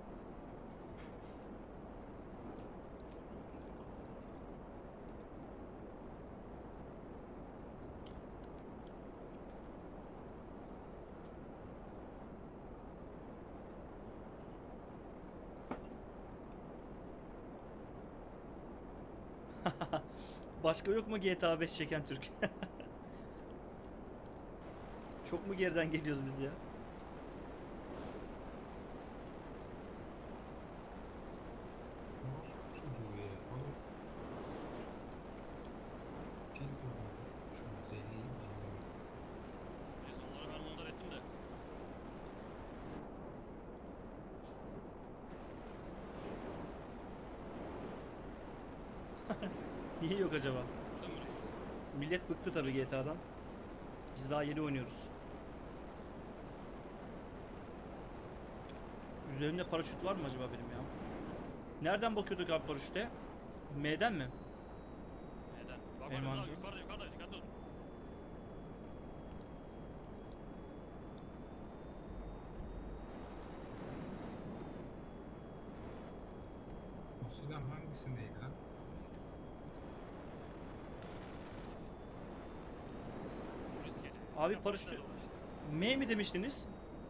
Başka yok mu G T A beş çeken Türk? Çok mu geriden geliyoruz biz ya? Orospu çocuğu ya. Oğlum. Fil gibi. Şu zeliyi bilmiyorum. Reis onları ben mundar ettim de. Niye yok acaba? Gördün mü reis? Millet bıktı tabii G T A'dan. Biz daha yeni oynuyoruz. Üzerimde paraşüt var mı acaba benim ya? Nereden bakıyorduk abi paraşüte? M'den mi? Neden? Bak Benim bak anca- sağ yukarıda yukarıda dikkatli olun. silah hangisindeydi lan? Polis geliyor. Abi Ya paraşütü- polisler dolaştı. M mi demiştiniz?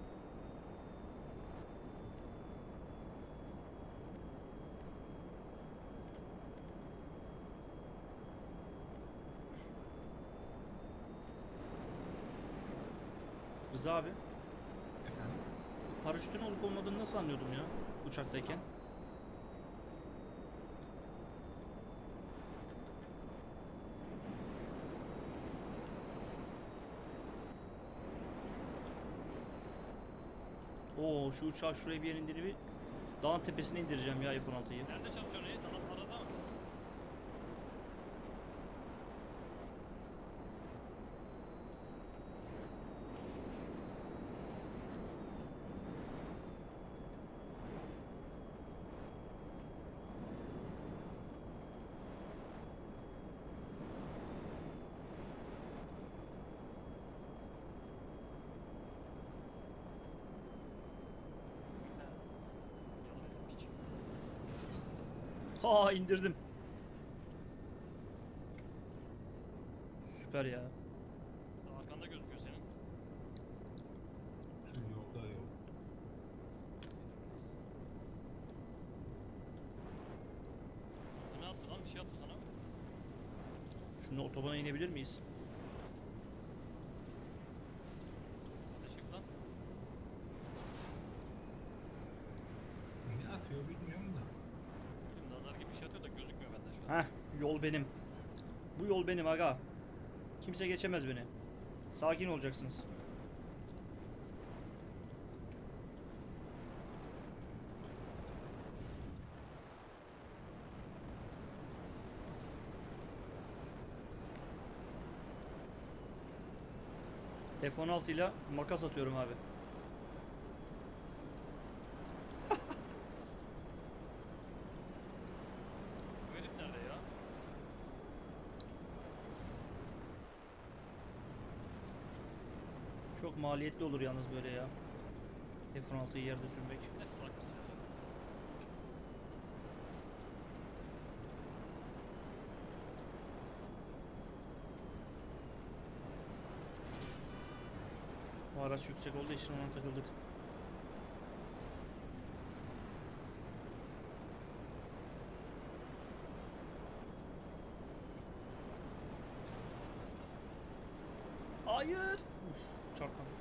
Rıza abi, Efendim? paraşütün olup olmadığını nasıl anlıyordum ya uçaktayken? Oo, şu uçağı şuraya bir yere indirip dağın tepesine indireceğim ya F on altıyı. Nerede çalışıyorsun reis? Adam arada mı? Yalan piç. Ha, indirdim. Süper ya. Mesela arkanda gözüküyor senin. Şu yolda yol. Ne yaptı lan? Bir şey yaptı sana. Şunu otobana inebilir miyiz? Ne çıktı lan? Ne atıyor bilmiyorum da. Oğlum nazar gibi bir şey atıyor da gözükmüyor bende şu an. Heh, yol benim. Bu yol benim aga. Kimse geçemez beni. Sakin olacaksınız. F on altı ile makas atıyorum abi. Bu herif nerede ya? Çok maliyetli olur yalnız böyle ya. F on altıyı yerde sürmek. Ne salak mısın ya? Bu araç yüksek olduğu için ona takıldık. Hayır. Uf, çarpmadım.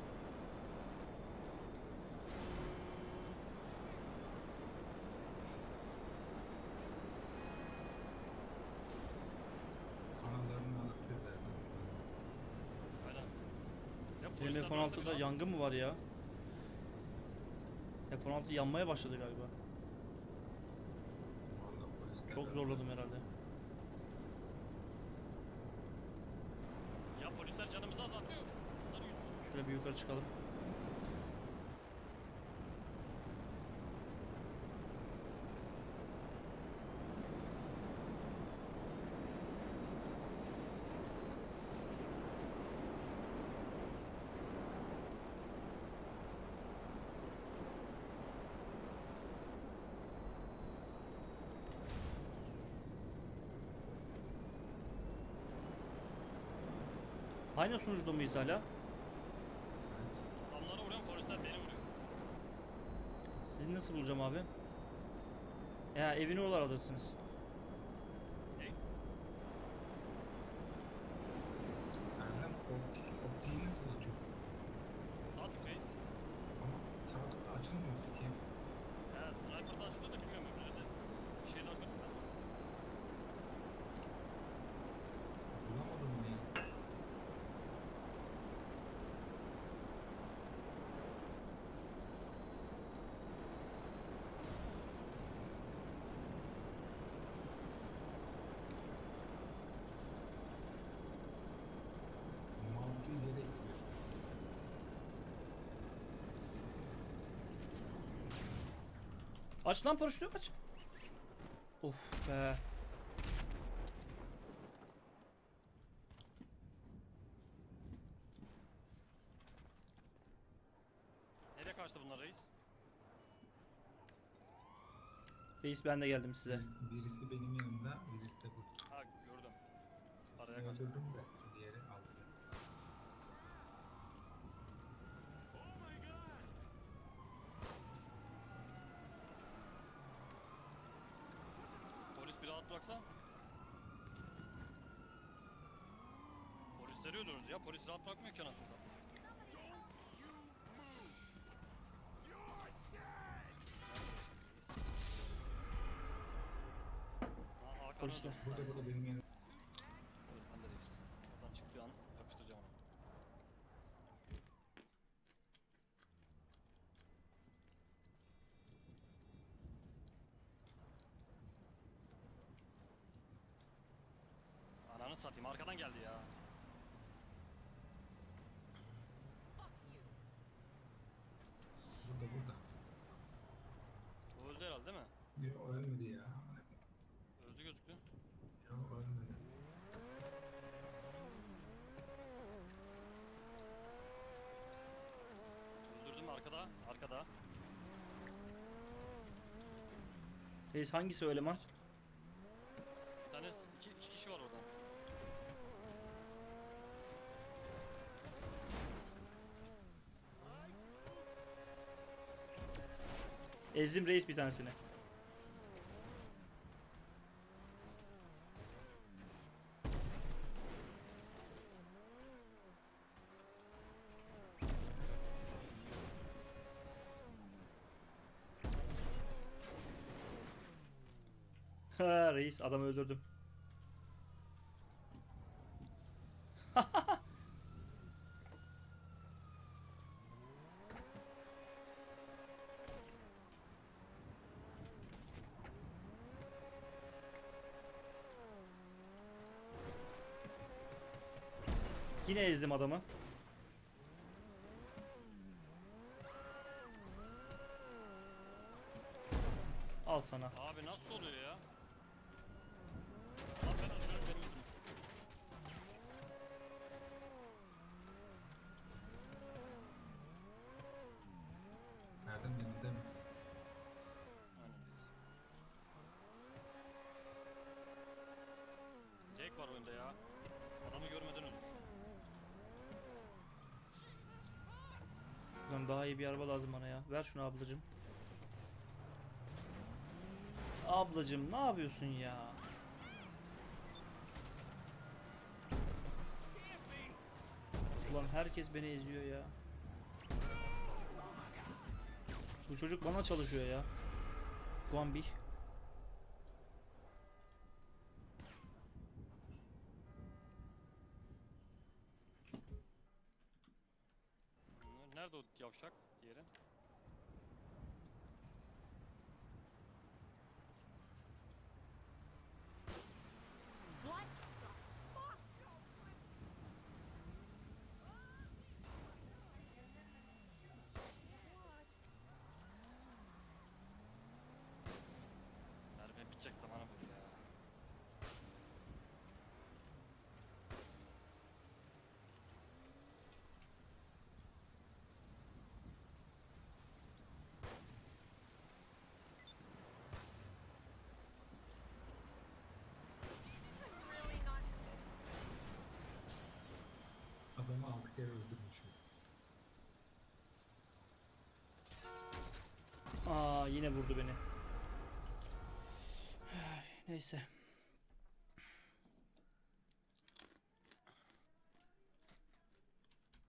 Kanallarını anlatıyor derdim şu an. Aynen. Ya Benim polisler F on altıda varsa bir yangın mı var ya? F on altı yanmaya başladı galiba. Vallahi polisler Çok de- zorladım herhalde. Ya polisler canımızı azaltıyor. Bunları yüzünden. Şöyle bir yukarı çıkalım. Aynı sunucuda mıyız hala? Adamlara vuruyorum, polisler beni vuruyor. Sizi nasıl bulacağım abi? Ya evini oralardasınız. Ne? Erdem optik, optiği nasıl açıyor? Sağ tık reis. Ama sağ tıkla açılmıyor optik ya. He, sniper'da açılıyor da bilmiyorum öbürleri de. Bir şey daha gördüm ben. Bulamadım bunu ya. Mouse'u ileri itmiyorsun. Aç lan paraşütü, aç. Of be. Nereye kaçtı bunlar reis? Reis ben de geldim size. Birisi, birisi benim yanımda, birisi de burada. Ha gördüm. Araya kaçtı. Öldürdüm de diğeri aldı. Polis bir rahat bıraksa. Polisleri öldürürüz ya. Polis rahat bırakmıyor ki anasını satayım. Aa, Hakan Polisler. öldü. Burada Tanesi. burada benim yanımda. Evet, ben de reis. Oradan çıktığı an yapıştıracağım onu. Ananı satayım, arkadan geldi ya. Burada burada. O öldü herhalde değil mi? Yok ölmedi ya. Öldü gözüktü. Yok ölmedi. Öldürdüm arkada, arkada. Reis hangisi o eleman? Bir tane iki, iki kişi var orada. Ezdim reis bir tanesini. Ha reis adamı öldürdüm. Yine ezdim adamı. Al sana. Abi nasıl oluyor ya? Lan ben öldürüyorum benim yüzümden. Nereden yanında mı? Aynen reis. Jack var oyunda ya. Adamı görmeden ölmüş. Lan daha iyi bir araba lazım bana ya. Ver şunu ablacım. Ablacım ne yapıyorsun ya? Ulan herkes beni eziyor ya. Bu çocuk bana çalışıyor ya. Guambih. Nerede o yavşak diğeri? What the fuck? Mermi bitecek zamanı bu ya. Really not. Adamı altı kere öldürmüşüm. Aa yine vurdu beni. Neyse.